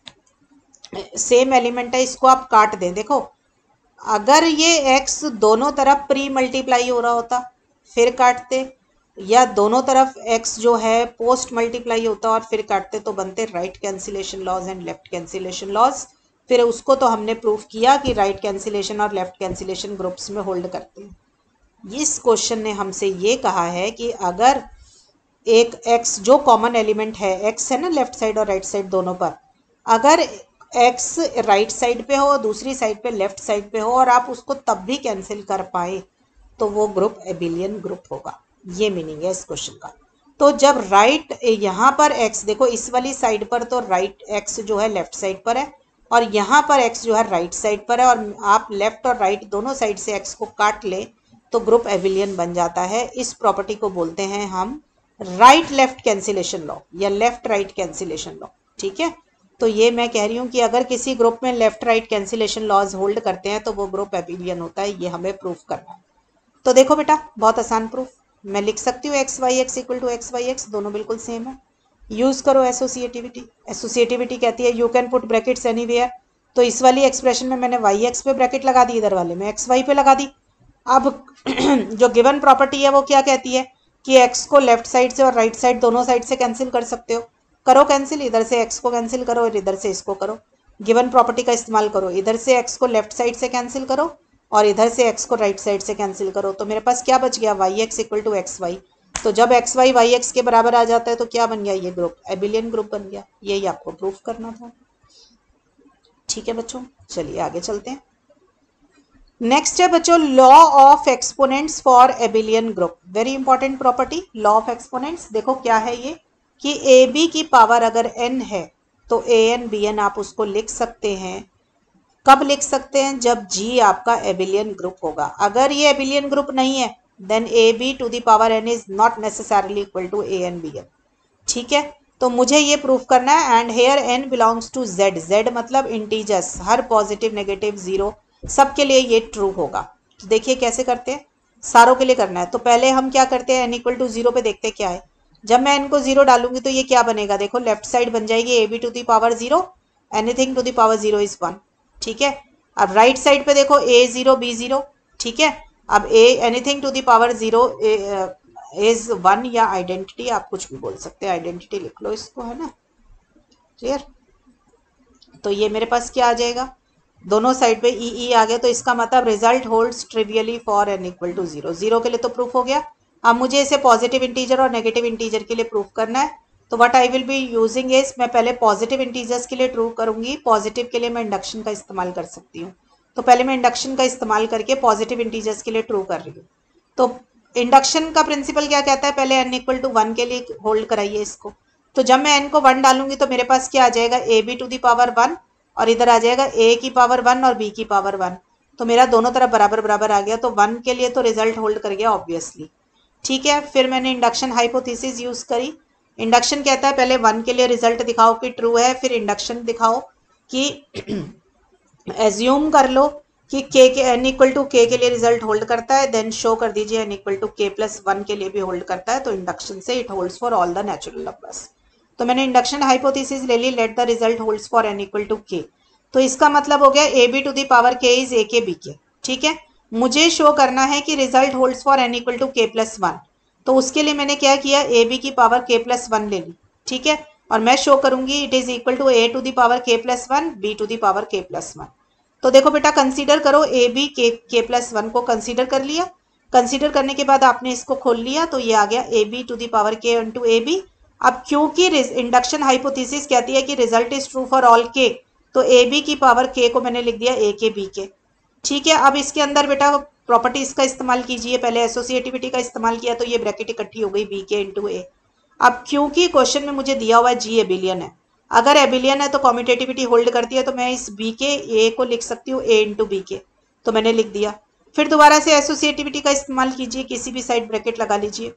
सेम एलिमेंट है, इसको आप काट दें। देखो, अगर ये x दोनों तरफ प्री मल्टीप्लाई हो रहा होता फिर काटते, या दोनों तरफ x जो है पोस्ट मल्टीप्लाई होता और फिर काटते, तो बनते right cancellation laws and left cancellation laws. फिर उसको तो हमने प्रूफ किया कि राइट कैंसिलेशन और लेफ्ट कैंसिलेशन ग्रुप्स में होल्ड करते हैं। इस क्वेश्चन ने हमसे ये कहा है कि अगर एक x जो कॉमन एलिमेंट है, x है ना लेफ्ट साइड और राइट साइड दोनों पर, अगर x राइट साइड पे हो दूसरी साइड पे लेफ्ट साइड पे हो और आप उसको तब भी कैंसिल कर पाए तो वो ग्रुप एबिलियन ग्रुप होगा। ये मीनिंग है इस क्वेश्चन का। तो जब राइट यहाँ पर x, देखो इस वाली साइड पर तो राइट x जो है लेफ्ट साइड पर है और यहाँ पर x जो है राइट साइड पर है, और आप लेफ्ट और राइट दोनों साइड से x को काट ले तो ग्रुप एबिलियन बन जाता है। इस प्रॉपर्टी को बोलते हैं हम राइट लेफ्ट कैंसिलेशन लॉ या लेफ्ट राइट कैंसिलेशन लॉ। ठीक है, तो ये मैं कह रही हूँ कि अगर किसी ग्रुप में left right cancellation laws hold करते हैं तो वो ग्रुप एबिलियन होता है। ये हमें प्रूफ करना है। तो देखो बेटा, बहुत आसान प्रूफ, मैं लिख सकती हूँ x y x equal to x y x, दोनों बिल्कुल सेम है। यूज करो एसोसिएटिविटी। एसोसिएटिविटी कहती है you can put brackets anywhere. तो इस वाली एक्सप्रेशन में मैंने वाई एक्स पे ब्रैकेट लगा दी, इधर वाले में एक्स वाई पे लगा दी। अब जो गिवन प्रॉपर्टी है वो क्या कहती है कि एक्स को लेफ्ट साइड से और राइट साइड दोनों साइड से कैंसिल कर सकते हो। करो कैंसिल, इधर से एक्स को कैंसिल करो और इधर से इसको करो। गिवन प्रॉपर्टी का इस्तेमाल करो, इधर से एक्स को लेफ्ट साइड से कैंसिल करो और इधर से एक्स को राइट साइड से कैंसिल करो। तो मेरे पास क्या बच गया, y x equal to x y. तो जब एक्स वाई वाई एक्स के बराबर आ जाता है तो क्या बन गया, ये ग्रुप एबिलियन ग्रुप बन गया। यही आपको प्रूफ करना था। ठीक है बच्चों, चलिए आगे चलते हैं। नेक्स्ट है बच्चों law of exponents for abelian group. Very important property, law of exponents. देखो क्या है ये कि ए बी की पावर अगर n है तो ए एन बी एन आप उसको लिख सकते हैं। कब लिख सकते हैं, जब g आपका एबिलियन ग्रुप होगा। अगर ये एबिलियन ग्रुप नहीं है then a B to the power n is not necessarily equal to A N B n. ठीक है, तो मुझे ये प्रूफ करना है। And here n belongs to z, z मतलब इंटीजर्स, हर पॉजिटिव नेगेटिव जीरो सबके लिए ये ट्रू होगा। तो देखिए कैसे करते हैं, सारों के लिए करना है। तो पहले हम क्या करते हैं, n इक्वल टू जीरो पे देखते हैं क्या है। जब मैं n को जीरो डालूंगी तो ये क्या बनेगा, देखो लेफ्ट साइड बन जाएगी a B to the power zero, anything to the power zero is one. ठीक है, अब राइट साइड पे देखो ए जीरो बी जीरो। ठीक है, अब a anything to the power zero is one, या आइडेंटिटी आप कुछ भी बोल सकते हैं, आइडेंटिटी लिख लो इसको, है ना, क्लियर। तो ये मेरे पास क्या आ जाएगा, दोनों साइड पे ई ई आ गया, तो इसका मतलब result holds trivially for n equal to zero. Zero के लिए तो प्रूफ हो गया। अब मुझे इसे पॉजिटिव इंटीजर और नेगेटिव इंटीजर के लिए प्रूफ करना है। तो what I will be using is, मैं पहले पॉजिटिव इंटीजर्स के लिए ट्रू करूंगी। पॉजिटिव के लिए मैं इंडक्शन का इस्तेमाल कर सकती हूँ, तो पहले मैं इंडक्शन का इस्तेमाल करके पॉजिटिव इंटीजर्स के लिए ट्रू कर रही हूँ। तो इंडक्शन का प्रिंसिपल क्या कहता है, पहले एन इक्वल टू वन के लिए होल्ड कराइए इसको। तो जब मैं एन को वन डालूंगी तो मेरे पास क्या आ जाएगा, a B to the power one, और इधर आ जाएगा ए की पावर वन और बी की पावर वन। तो मेरा दोनों तरफ बराबर बराबर आ गया, तो वन के लिए तो रिजल्ट होल्ड कर गया ऑब्वियसली। ठीक है, फिर मैंने इंडक्शन हाइपोथेसिस यूज करी। इंडक्शन कहता है पहले वन के लिए रिजल्ट दिखाओ कि ट्रू है, फिर इंडक्शन दिखाओ कि एज्यूम कर लो कि के के एन इक्वल टू के के लिए रिजल्ट होल्ड करता है, देन शो कर दीजिए n equal to k plus one के लिए भी होल्ड करता है। तो इंडक्शन से it holds for all the natural numbers. तो मैंने इंडक्शन हाइपोथेसिस ले ली, let the result holds for n equal to k. तो इसका मतलब हो गया A B to the power k is a k b के। ठीक है, मुझे शो करना है कि result holds for n equal to k plus one. तो उसके लिए मैंने क्या किया, ए बी की पावर के प्लस वन ले ली। ठीक है, और मैं शो करूंगी it is equal to a to the power k plus one, b to the power k plus one. तो देखो बेटा, कंसीडर करो ए बी के के प्लस वन को कंसीडर कर लिया। कंसीडर करने के बाद आपने इसको खोल लिया, तो ये आ गया A B to the power k into a b. अब क्योंकि इंडक्शन हाइपोथेसिस कहती है कि result is true for all k, तो ए बी की पावर के को मैंने लिख दिया ए के बी के। ठीक है, अब इसके अंदर बेटा प्रॉपर्टीज का इस्तेमाल कीजिए। पहले एसोसिएटिविटी का इस्तेमाल किया तो ये ब्रैकेट इकट्ठी हो गई बी के इंटू ए। अब क्योंकि क्वेश्चन में मुझे दिया हुआ है जी एबिलियन है, अगर एबिलियन है तो कॉम्यूटेटिविटी होल्ड करती है, तो मैं इस बी के ए को लिख सकती हूँ ए इंटू बी के, तो मैंने लिख दिया। फिर दोबारा से एसोसिएटिविटी का इस्तेमाल कीजिए, किसी भी साइड ब्रैकेट लगा लीजिए।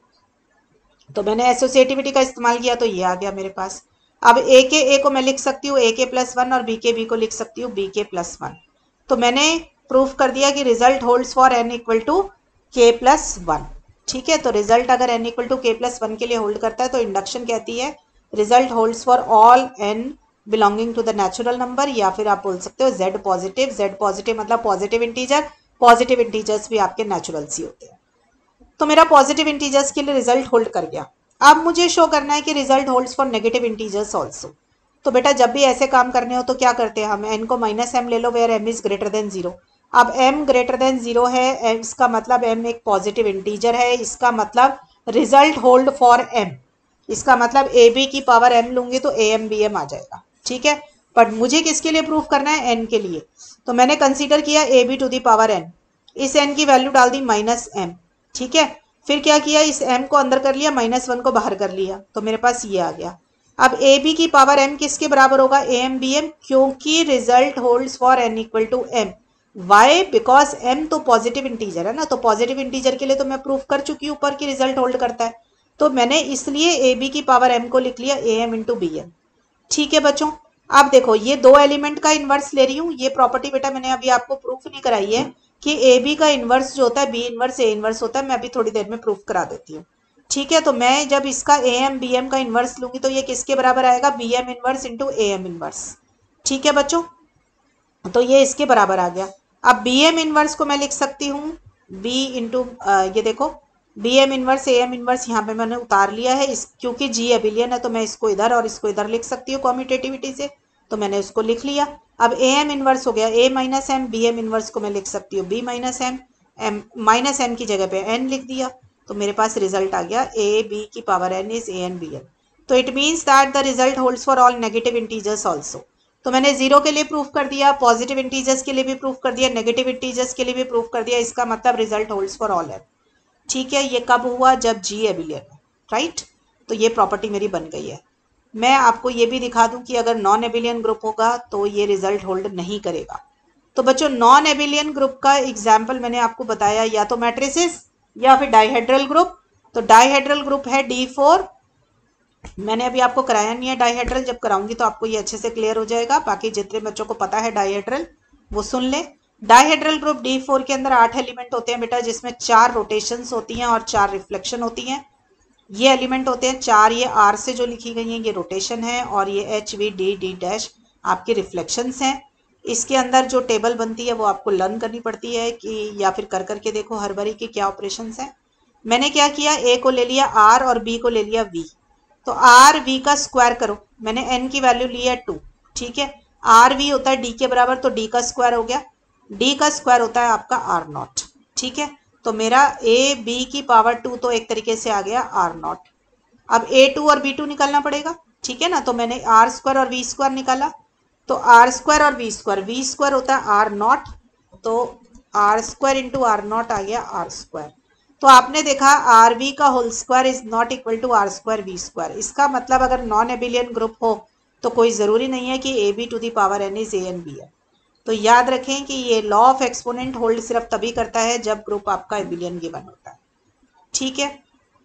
तो मैंने एसोसिएटिविटी का इस्तेमाल किया तो ये आ गया मेरे पास। अब ए के ए को मैं लिख सकती हूँ ए के प्लस वन, और बी के बी को लिख सकती हूँ बी के प्लस वन। तो मैंने प्रूफ कर दिया कि result holds for n equal to k plus one. ठीक है, तो रिजल्ट अगर n equal to k plus one के लिए होल्ड करता है तो इंडक्शन कहती है result holds for all n belonging to the natural number, या फिर आप बोल सकते हो जेड पॉजिटिव। जेड पॉजिटिव मतलब पॉजिटिव इंटीजर, पॉजिटिव इंटीजर्स भी आपके नेचुरल्स ही होते हैं। तो मेरा पॉजिटिव इंटीजर्स के लिए रिजल्ट होल्ड कर गया। अब मुझे शो करना है कि result holds for negative integers also. तो बेटा जब भी ऐसे काम करने हो तो क्या करते हैं हम, एन को माइनस एम ले लो where m is greater than zero. अब m ग्रेटर देन जीरो है, इसका मतलब m एक पॉजिटिव इंटीजर है, इसका मतलब रिजल्ट होल्ड फॉर m। इसका मतलब ए बी की पावर m लूंगी तो ए एम बी एम आ जाएगा। ठीक है, बट मुझे किसके लिए प्रूफ करना है, n के लिए। तो मैंने कंसीडर किया a B to the power n, इस n की वैल्यू डाल दी माइनस एम। ठीक है, फिर क्या किया, इस m को अंदर कर लिया, माइनस वन को बाहर कर लिया, तो मेरे पास ये आ गया। अब ए बी की पावर m किसके बराबर होगा, ए एम बी एम, क्योंकि result holds for n equal to m। Why, because m तो पॉजिटिव इंटीजर है ना, तो पॉजिटिव इंटीजर के लिए तो मैं प्रूफ कर चुकी हूँ ऊपर की रिजल्ट होल्ड करता है, तो मैंने इसलिए ए बी की पावर m को लिख लिया A M into B M. ठीक है बच्चों, अब देखो ये दो एलिमेंट का इन्वर्स ले रही हूँ। ये प्रॉपर्टी बेटा मैंने अभी आपको प्रूफ नहीं कराई है कि ए बी का इन्वर्स जो होता है बी इन्वर्स ए इन्वर्स होता है, मैं अभी थोड़ी देर में प्रूफ करा देती हूँ। ठीक है, तो मैं जब इसका ए एम बी एम का इन्वर्स लूंगी तो ये किसके बराबर आएगा, B M inverse into A M inverse. ठीक है बच्चों, तो ये इसके बराबर आ गया। अब बी एम इन्वर्स को मैं लिख सकती हूँ बी इंटू, ये देखो B M inverse A M inverse यहाँ पे मैंने उतार लिया है, इस क्योंकि जी एबिलियन है तो मैं इसको इधर और इसको इधर लिख सकती हूँ कॉम्यूटेटिविटी से, तो मैंने उसको लिख लिया। अब ए एम इन्वर्स हो गया A minus M, B M inverse को मैं लिख सकती हूँ B minus M, M minus M की जगह पे एन लिख दिया, तो मेरे पास रिजल्ट आ गया ए बी की power N is A N B N. तो it means that the result holds for all negative integers also. तो मैंने जीरो के लिए प्रूफ कर दिया, पॉजिटिव इंटीजर्स के लिए भी प्रूफ कर दिया, नेगेटिव इंटीजर्स के लिए भी प्रूफ कर दिया, इसका मतलब result holds for all N. ठीक है, ये कब हुआ, जब जी एबिलियन है, राइट। तो ये प्रॉपर्टी मेरी बन गई है। मैं आपको ये भी दिखा दूं कि अगर नॉन एबिलियन ग्रुप होगा तो ये रिजल्ट होल्ड नहीं करेगा। तो बच्चों नॉन एबिलियन ग्रुप का एग्जाम्पल मैंने आपको बताया, या तो मैट्रिसेस या फिर डाइहेड्रल ग्रुप। तो डाइहेड्रल ग्रुप है डी फोर, मैंने अभी आपको कराया नहीं है डाइहेड्रल, जब कराऊंगी तो आपको ये अच्छे से क्लियर हो जाएगा। बाकी जितने बच्चों को पता है डाइहेड्रल वो सुन ले। डाइहेड्रल ग्रुप डी फोर के अंदर आठ एलिमेंट होते हैं बेटा, जिसमें चार रोटेशंस होती हैं और चार रिफ्लेक्शन होती हैं। ये एलिमेंट होते हैं चार, ये आर से जो लिखी गई हैं ये रोटेशन है, और ये H V D D dash आपके रिफ्लेक्शंस हैं। इसके अंदर जो टेबल बनती है वो आपको लर्न करनी पड़ती है कि, या फिर कर करके देखो हर बारी के क्या ऑपरेशंस हैं। मैंने क्या किया, ए को ले लिया आर और बी को ले लिया वी, तो आर वी का स्क्वायर करो, मैंने एन की वैल्यू ली है टू, ठीक है। आर वी होता है डी के बराबर, तो डी का स्क्वायर हो गया, डी का स्क्वायर होता है आपका आर नॉट, ठीक है। तो मेरा ए बी की पावर टू तो एक तरीके से आ गया आर नॉट। अब ए टू और बी टू निकालना पड़ेगा, ठीक है ना। तो मैंने आर स्क्वायर और वी स्क्वायर निकाला, तो आर स्क्वायर और वी स्क्वायर, वी स्क्वायर होता है आर नॉट, तो R square into R naught आ गया आर स्क्वायर। तो आपने देखा आर वी का whole square is not equal to are square V square. इसका मतलब अगर नॉन एबिलियन ग्रुप हो तो कोई ज़रूरी नहीं है कि A B to the power N is A N B है। तो याद रखें कि ये लॉ ऑफ एक्सपोनेंट होल्ड सिर्फ तभी करता है जब ग्रुप आपका एबिलियन गिवन होता है, ठीक है।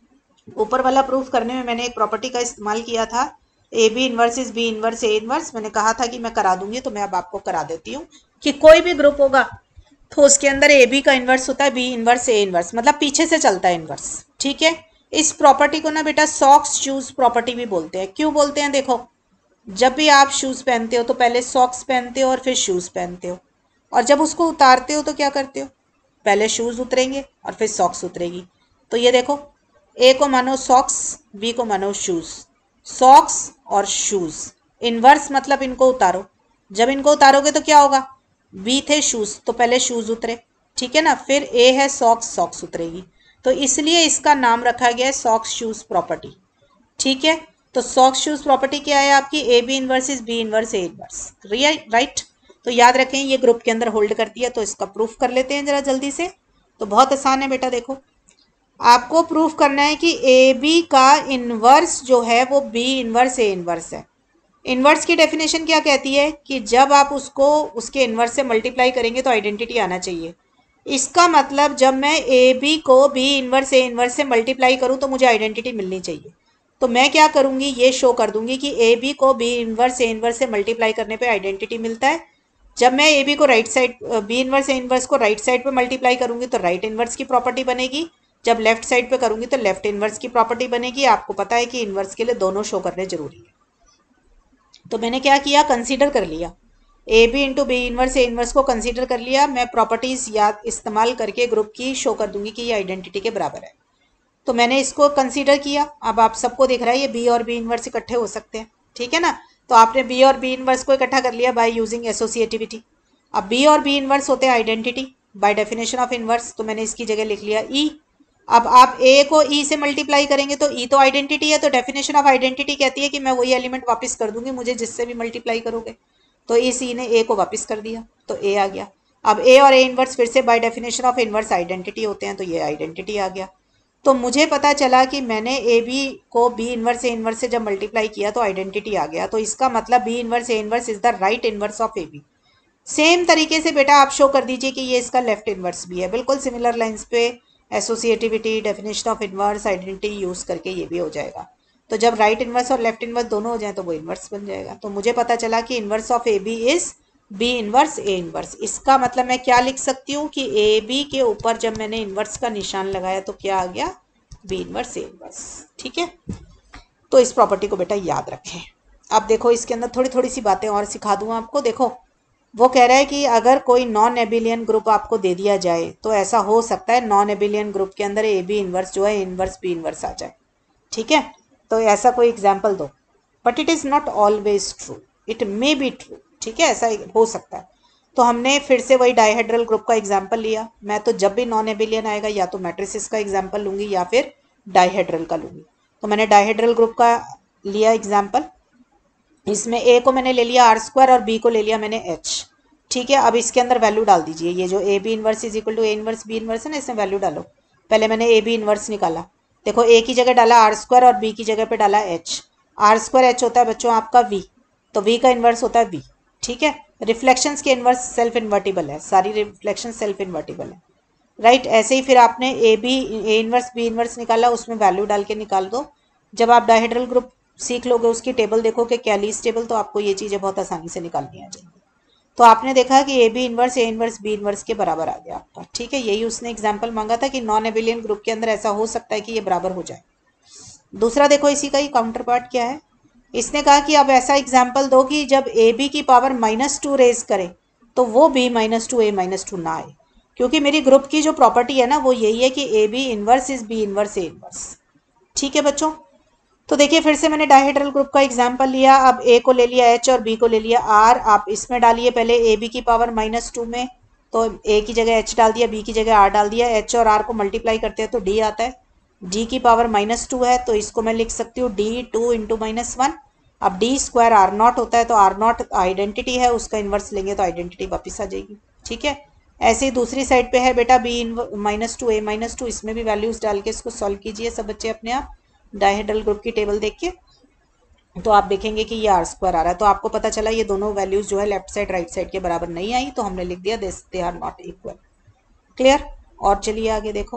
ऊपर वाला प्रूफ करने में मैंने एक प्रॉपर्टी का इस्तेमाल किया था, A B inverse is B inverse A inverse. मैंने कहा था कि मैं करा दूंगी, तो मैं अब आपको करा देती हूँ कि कोई भी ग्रुप होगा तो उसके अंदर ए बी का इनवर्स होता है बी इनवर्स ए इनवर्स, मतलब पीछे से चलता है इनवर्स, ठीक है। इस प्रॉपर्टी को ना बेटा सॉक्स शूज प्रॉपर्टी भी बोलते हैं। क्यों बोलते हैं, देखो जब भी आप शूज पहनते हो तो पहले सॉक्स पहनते हो और फिर शूज पहनते हो, और जब उसको उतारते हो तो क्या करते हो, पहले शूज उतरेंगे और फिर सॉक्स उतरेगी। तो ये देखो ए को मानो सॉक्स, बी को मानो शूज, सॉक्स और शूज इनवर्स मतलब इनको उतारो। जब इनको उतारोगे तो क्या होगा, बी थे शूज तो पहले शूज उतरे, ठीक है ना, फिर ए है सॉक्स, सॉक्स उतरेगी। तो इसलिए इसका नाम रखा गया है सॉक्स शूज प्रॉपर्टी, ठीक है। तो सॉक्स शूज प्रॉपर्टी क्या है आपकी, A B inverse is B inverse A inverse, right. तो याद रखें ये ग्रुप के अंदर होल्ड करती है। तो इसका प्रूफ कर लेते हैं जरा जल्दी से। तो बहुत आसान है बेटा, देखो आपको प्रूफ करना है कि ए बी का इनवर्स जो है वो बी इनवर्स ए इनवर्स है। इनवर्स की डेफिनेशन क्या कहती है कि जब आप उसको उसके इनवर्स से मल्टीप्लाई करेंगे तो आइडेंटिटी आना चाहिए। इसका मतलब जब मैं ए बी को बी इनवर्स ए इनवर्स से मल्टीप्लाई करूं तो मुझे आइडेंटिटी मिलनी चाहिए। तो मैं क्या करूंगी, ये शो कर दूंगी कि ए बी को बी इनवर्स ए इनवर्स से मल्टीप्लाई करने पे आइडेंटिटी मिलता है। जब मैं ए बी को right side, B inverse A inverse को राइट साइड पे मल्टीप्लाई करूंगी तो राइट इनवर्स की प्रॉपर्टी बनेगी। जब लेफ्ट साइड पे करूंगी तो लेफ्ट इनवर्स की प्रॉपर्टी बनेगी। आपको पता है कि इनवर्स के लिए दोनों शो करने जरूरी है। तो मैंने क्या किया, कंसीडर कर लिया A B into B inverse A inverse को कंसीडर कर लिया। मैं प्रॉपर्टीज याद इस्तेमाल करके ग्रुप की शो कर दूंगी कि ये आइडेंटिटी के बराबर है। तो मैंने इसको कंसीडर किया। अब आप सबको दिख रहा है ये बी और बी इनवर्स इकट्ठे हो सकते हैं, ठीक है ना। तो आपने बी और बी इनवर्स को इकट्ठा कर लिया बाय यूजिंग एसोसिएटिविटी। अब बी और बी इनवर्स होते हैं identity by definition of inverse, तो मैंने इसकी जगह लिख लिया ई। अब आप ए को ई से मल्टीप्लाई करेंगे तो ई तो आइडेंटिटी है, तो डेफिनेशन ऑफ आइडेंटिटी कहती है कि मैं वही एलिमेंट वापस कर दूंगी मुझे जिससे भी मल्टीप्लाई करोगे। तो इस ई ने ए को वापस कर दिया तो ए आ गया। अब ए और ए इनवर्स फिर से by definition of inverse identity होते हैं, तो ये आइडेंटिटी आ गया। तो मुझे पता चला कि मैंने ए बी को बी इनवर्स ए इनवर्स से जब मल्टीप्लाई किया तो आइडेंटिटी आ गया। तो इसका मतलब B inverse A inverse is the right inverse of A B. Same तरीके से बेटा आप शो कर दीजिए कि ये इसका लेफ्ट इनवर्स भी है। बिल्कुल सिमिलर लाइंस पे associativity, definition of inverse, identity use करके ये भी हो जाएगा। तो जब राइट इनवर्स और लेफ्ट इनवर्स दोनों हो जाए तो वो इनवर्स बन जाएगा। तो मुझे पता चला कि inverse of A B is B inverse A inverse. इसका मतलब मैं क्या लिख सकती हूँ कि ए बी के ऊपर जब मैंने इनवर्स का निशान लगाया तो क्या आ गया, बी इनवर्स ए इनवर्स, ठीक है। तो इस प्रॉपर्टी को बेटा याद रखें। अब देखो इसके अंदर थोड़ी थोड़ी सी बातें और सिखा दूँ आपको। देखो वो कह रहा है कि अगर कोई नॉन एबिलियन ग्रुप आपको दे दिया जाए तो ऐसा हो सकता है नॉन एबिलियन ग्रुप के अंदर ए बी इनवर्स जो है इनवर्स बी इनवर्स आ जाए, ठीक है। तो ऐसा कोई एग्जाम्पल दो, but it is not always true, it may be true, ठीक है, ऐसा हो सकता है। तो हमने फिर से वही डाइहेड्रल ग्रुप का एग्जाम्पल लिया। मैं तो जब भी नॉन एबिलियन आएगा या तो मैट्रिसेस का एग्जाम्पल लूंगी या फिर डाइहेड्रल का लूंगी। तो मैंने डाइहेड्रल ग्रुप का लिया एग्जाम्पल। इसमें ए को मैंने ले लिया आर स्क्वायर और बी को ले लिया मैंने एच, ठीक है। अब इसके अंदर वैल्यू डाल दीजिए। ये जो A B inverse is equal to A inverse B inverse है ना, इसमें वैल्यू डालो। पहले मैंने ए बी इनवर्स निकाला। देखो ए की जगह डाला आर स्क्वायर और बी की जगह पे डाला एच। आर स्क्वायर एच होता है बच्चों आपका वी, तो वी का इन्वर्स होता है वी, ठीक है। रिफ्लेक्शंस के इन्वर्स सेल्फ इन्वर्टिबल है, सारी रिफ्लेक्शन सेल्फ इन्वर्टिबल है, राइट। ऐसे ही फिर आपने A B A inverse B inverse निकाला, उसमें वैल्यू डाल के निकाल दो। जब आप डाइहेड्रल ग्रुप सीख लोगे, उसकी टेबल देखोगे कैलीज टेबल, तो आपको ये चीज़ें बहुत आसानी से निकालनी आ जाएंगी। तो आपने देखा कि ए B inverse A inverse B inverse के बराबर आ गया आपका, ठीक है। यही उसने एग्जांपल मांगा था कि नॉन एबिलियन ग्रुप के अंदर ऐसा हो सकता है कि ये बराबर हो जाए। दूसरा देखो इसी का ही काउंटर पार्ट क्या है, इसने कहा कि अब ऐसा एग्जाम्पल दो कि जब ए बी की पावर माइनस टू रेज करे तो वो B minus two A minus two ना आए, क्योंकि मेरी ग्रुप की जो प्रॉपर्टी है ना वो यही है कि ए B inverse is B inverse A inverse. ठीक है बच्चों, तो देखिए फिर से मैंने डायहेड्रल ग्रुप का एग्जाम्पल लिया, अब ए को ले लिया एच और बी को ले लिया आर। आप इसमें डालिए पहले ए बी की पावर माइनस टू में, तो ए की जगह एच डाल दिया, बी की जगह आर डाल दिया, एच और आर को मल्टीप्लाई करते हैं तो डी आता है। डी की पावर माइनस टू है तो इसको मैं लिख सकती हूँ D two into minus one. अब डी स्क्वायर आर नॉट होता है तो आर नॉट आइडेंटिटी है, उसका इन्वर्स लेंगे तो आइडेंटिटी वापस आ जाएगी। ठीक है, ऐसे ही दूसरी साइड पे है बेटा B minus two A minus two, इसमें भी वैल्यूज डाल के इसको सॉल्व कीजिए सब बच्चे अपने आप डायहेड्रल ग्रुप की टेबल देख के, तो आप देखेंगे कि ये आर स्क्वायर आ रहा है। तो आपको पता चला ये दोनों वैल्यूज जो है लेफ्ट साइड राइट साइड के बराबर नहीं आई, तो हमने लिख दिया this they are not equal. Clear, और चलिए आगे देखो,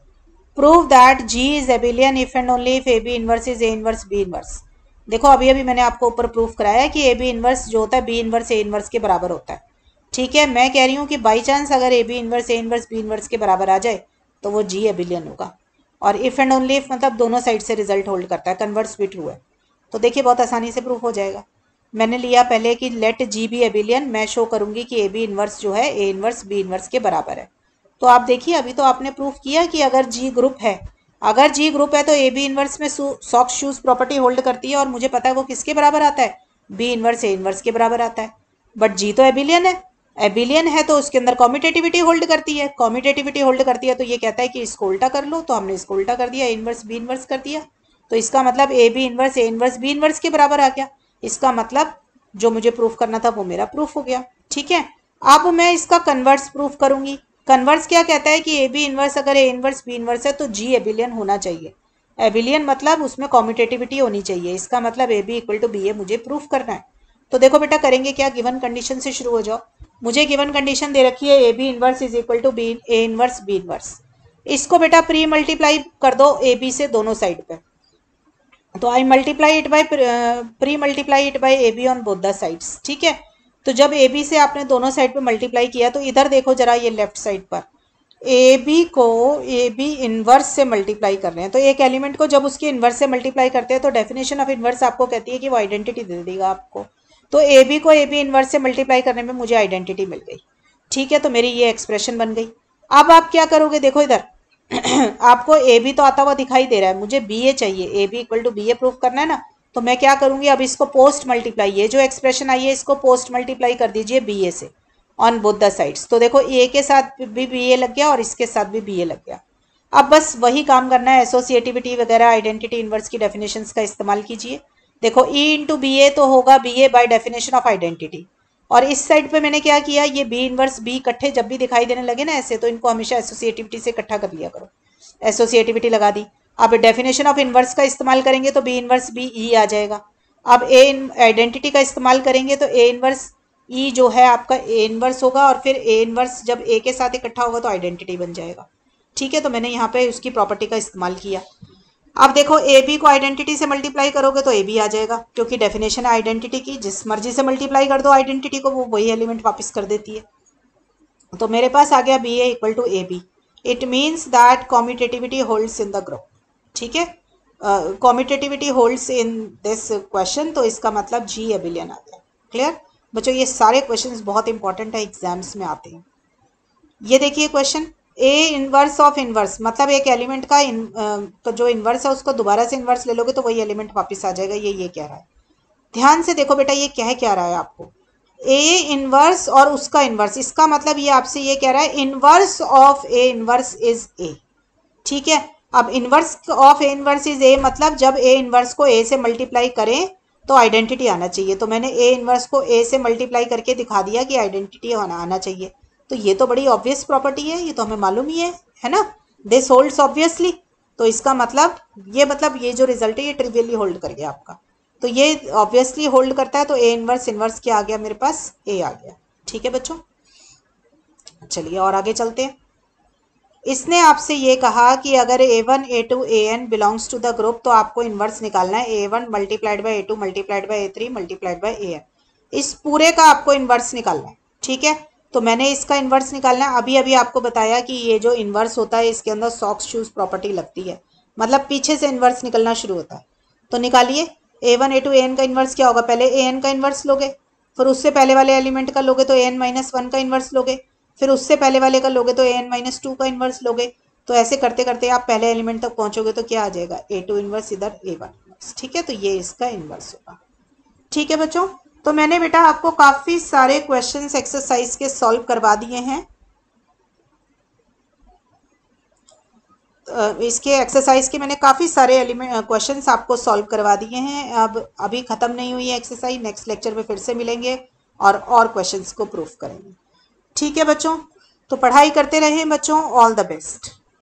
prove that G is abelian if and only if A B inverse is A inverse B inverse. देखो अभी अभी मैंने आपको ऊपर प्रूफ कराया है कि ए बी इनवर्स जो होता है बी इनवर्स ए इनवर्स के बराबर होता है। ठीक है, मैं कह रही हूँ कि बाई चांस अगर A B inverse A inverse B inverse के बराबर आ जाए तो वो जी एबिलियन होगा, और इफ एंड ओनली इफ मतलब दोनों साइड से रिजल्ट होल्ड करता है, कन्वर्स भी ट्रू है। तो देखिए बहुत आसानी से प्रूफ हो जाएगा। मैंने लिया पहले कि लेट जी बी एबिलियन, मैं शो करूंगी कि ए बी इनवर्स जो है ए इनवर्स बी इनवर्स के बराबर है। तो आप देखिए अभी तो आपने प्रूफ किया कि अगर जी ग्रुप है, अगर जी ग्रुप है तो ए बी इनवर्स में सॉक्स शूज प्रॉपर्टी होल्ड करती है, और मुझे पता है वो किसके बराबर आता है, बी इनवर्स ए इनवर्स के बराबर आता है। बट जी तो एबिलियन है, एबिलियन है तो उसके अंदर कॉम्यूटेटिविटी होल्ड करती है, कॉम्यूटेटिविटी होल्ड करती है तो ये कहता है कि इसको उल्टा कर लो, तो हमने इसको उल्टा कर दिया, ए इनवर्स बी इनवर्स कर दिया, तो इसका मतलब ए B inverse A inverse B inverse के बराबर आ गया। इसका मतलब जो मुझे प्रूफ करना था वो मेरा प्रूफ हो गया। ठीक है, अब मैं इसका कन्वर्स प्रूफ करूंगी। कन्वर्स क्या कहता है कि ए बी इनवर्स अगर ए इनवर्स बी इनवर्स है तो जी एबिलियन होना चाहिए। एबिलियन मतलब उसमें कॉम्यूटेटिविटी होनी चाहिए, इसका मतलब ए B equal to B A मुझे प्रूफ करना है। तो देखो बेटा करेंगे क्या, गिवन कंडीशन से शुरू हो जाओ। मुझे गिवन कंडीशन दे रखी है A B inverse is equal to B A inverse B inverse. इसको बेटा प्री मल्टीप्लाई कर दो ए बी से दोनों साइड पे, तो I multiply it by pre multiply it by A B on both the sides. ठीक है, तो जब ए बी से आपने दोनों साइड पे मल्टीप्लाई किया तो इधर देखो जरा, ये लेफ्ट साइड पर ए बी को ए बी इनवर्स से मल्टीप्लाई कर रहे हैं, तो एक एलिमेंट को जब उसके इनवर्स से मल्टीप्लाई करते हैं तो डेफिनेशन ऑफ इनवर्स आपको कहती है कि वो आइडेंटिटी दे देगा आपको। तो ए बी को ए बी इनवर्स से मल्टीप्लाई करने में मुझे आइडेंटिटी मिल गई। ठीक है, तो मेरी ये एक्सप्रेशन बन गई। अब आप क्या करोगे, देखो इधर आपको ए बी तो आता हुआ दिखाई दे रहा है, मुझे बी ए चाहिए, A B equal to B A proof करना है ना, तो मैं क्या करूंगी, अब इसको पोस्ट मल्टीप्लाई, ये जो एक्सप्रेशन आई है इसको पोस्ट मल्टीप्लाई कर दीजिए बी ए से ऑन बोथ द साइड्स। तो देखो ए के साथ भी बी ए लग गया और इसके साथ भी बी ए लग गया। अब बस वही काम करना है, एसोसिएटिविटी वगैरह आइडेंटिटी इनवर्स की डेफिनेशंस का इस्तेमाल कीजिए। देखो ई इंटू बी ए तो होगा B A by definition of identity, और इस साइड पे मैंने क्या किया, ये बी इनवर्स बी इकट्ठे जब भी दिखाई देने लगे ना ऐसे, तो इनको हमेशा एसोसिएटिविटी से इकट्ठा कर लिया करो, एसोसिएटिविटी लगा दी। अब डेफिनेशन ऑफ इनवर्स का इस्तेमाल करेंगे तो बी इनवर्स बी ई आ जाएगा। अब ए आइडेंटिटी का इस्तेमाल करेंगे तो ए इनवर्स ई जो है आपका ए इनवर्स होगा, और फिर ए इनवर्स जब ए के साथ इकट्ठा होगा तो आइडेंटिटी बन जाएगा। ठीक है, तो मैंने यहाँ पे उसकी प्रॉपर्टी का इस्तेमाल किया। अब देखो ए बी को आइडेंटिटी से मल्टीप्लाई करोगे तो ए बी आ जाएगा, क्योंकि डेफिनेशन है आइडेंटिटी की, जिस मर्जी से मल्टीप्लाई कर दो आइडेंटिटी को वो वही एलिमेंट वापस कर देती है। तो मेरे पास आ गया B A equal to A B. It means that commutativity holds in the group. ठीक है, commutativity holds in this question, तो इसका मतलब जी एबिलियन आ गया। क्लियर बच्चों, ये सारे क्वेश्चंस बहुत इंपॉर्टेंट है, एग्जाम्स में आते हैं। ये देखिए question, A inverse of inverse मतलब एक एलिमेंट का इन, uh, जो इनवर्स है उसको दोबारा से इनवर्स ले लोगे तो वही एलिमेंट वापस आ जाएगा, ये ये कह रहा है। ध्यान से देखो बेटा, ये कह क्या रहा है आपको, ए इनवर्स और उसका इनवर्स, इसका मतलब ये आपसे ये कह रहा है inverse of A inverse is A. ठीक है, अब inverse of A inverse is A मतलब जब ए इनवर्स को ए से मल्टीप्लाई करें तो आइडेंटिटी आना चाहिए, तो मैंने ए इनवर्स को ए से मल्टीप्लाई करके दिखा दिया कि आइडेंटिटी आना आना चाहिए। तो ये तो बड़ी ऑब्वियस प्रॉपर्टी है, ये तो हमें मालूम ही है, है ना, दिस होल्ड्स ऑब्वियसली। तो इसका मतलब ये मतलब ये जो रिजल्ट है ये ट्रिवियली होल्ड कर गया आपका, तो ये ऑब्वियसली होल्ड करता है, तो ए इनवर्स इनवर्स क्या आ गया मेरे पास, ए आ गया। ठीक है बच्चों, चलिए और आगे चलते हैं। इसने आपसे ये कहा कि अगर A one A two A N belongs to the group तो आपको इनवर्स निकालना है, A one multiplied by A two multiplied by A three multiplied by A N, इस पूरे का आपको इनवर्स निकालना है। ठीक है, तो मैंने इसका इन्वर्स निकालना है। अभी अभी आपको बताया कि ये जो इन्वर्स होता है इसके अंदर सॉक्स शूज प्रॉपर्टी लगती है, मतलब पीछे से इन्वर्स निकलना शुरू होता है। तो निकालिए A one A two A N का इन्वर्स क्या होगा, पहले ए एन का इन्वर्स लोगे, फिर उससे पहले वाले एलिमेंट का लोगे तो ए एन माइनस वन का इन्वर्स लोगे, फिर उससे पहले वाले का लोगे तो ए एन माइनस टू का इन्वर्स लोगे। तो ऐसे करते करते आप पहले एलिमेंट तक पहुंचोगे तो क्या आ जाएगा, ए टू इन्वर्स इधर ए वन इन्वर्स। ठीक है, तो ये इसका इन्वर्स होगा। ठीक है बच्चों, तो मैंने बेटा आपको काफ़ी सारे क्वेश्चंस एक्सरसाइज के सॉल्व करवा दिए हैं। इसके एक्सरसाइज के मैंने काफ़ी सारे एलिमेंट क्वेश्चंस आपको सॉल्व करवा दिए हैं। अब अभी ख़त्म नहीं हुई है एक्सरसाइज, नेक्स्ट लेक्चर में फिर से मिलेंगे और और क्वेश्चंस को प्रूफ करेंगे। ठीक है बच्चों, तो पढ़ाई करते रहें बच्चों, ऑल द बेस्ट।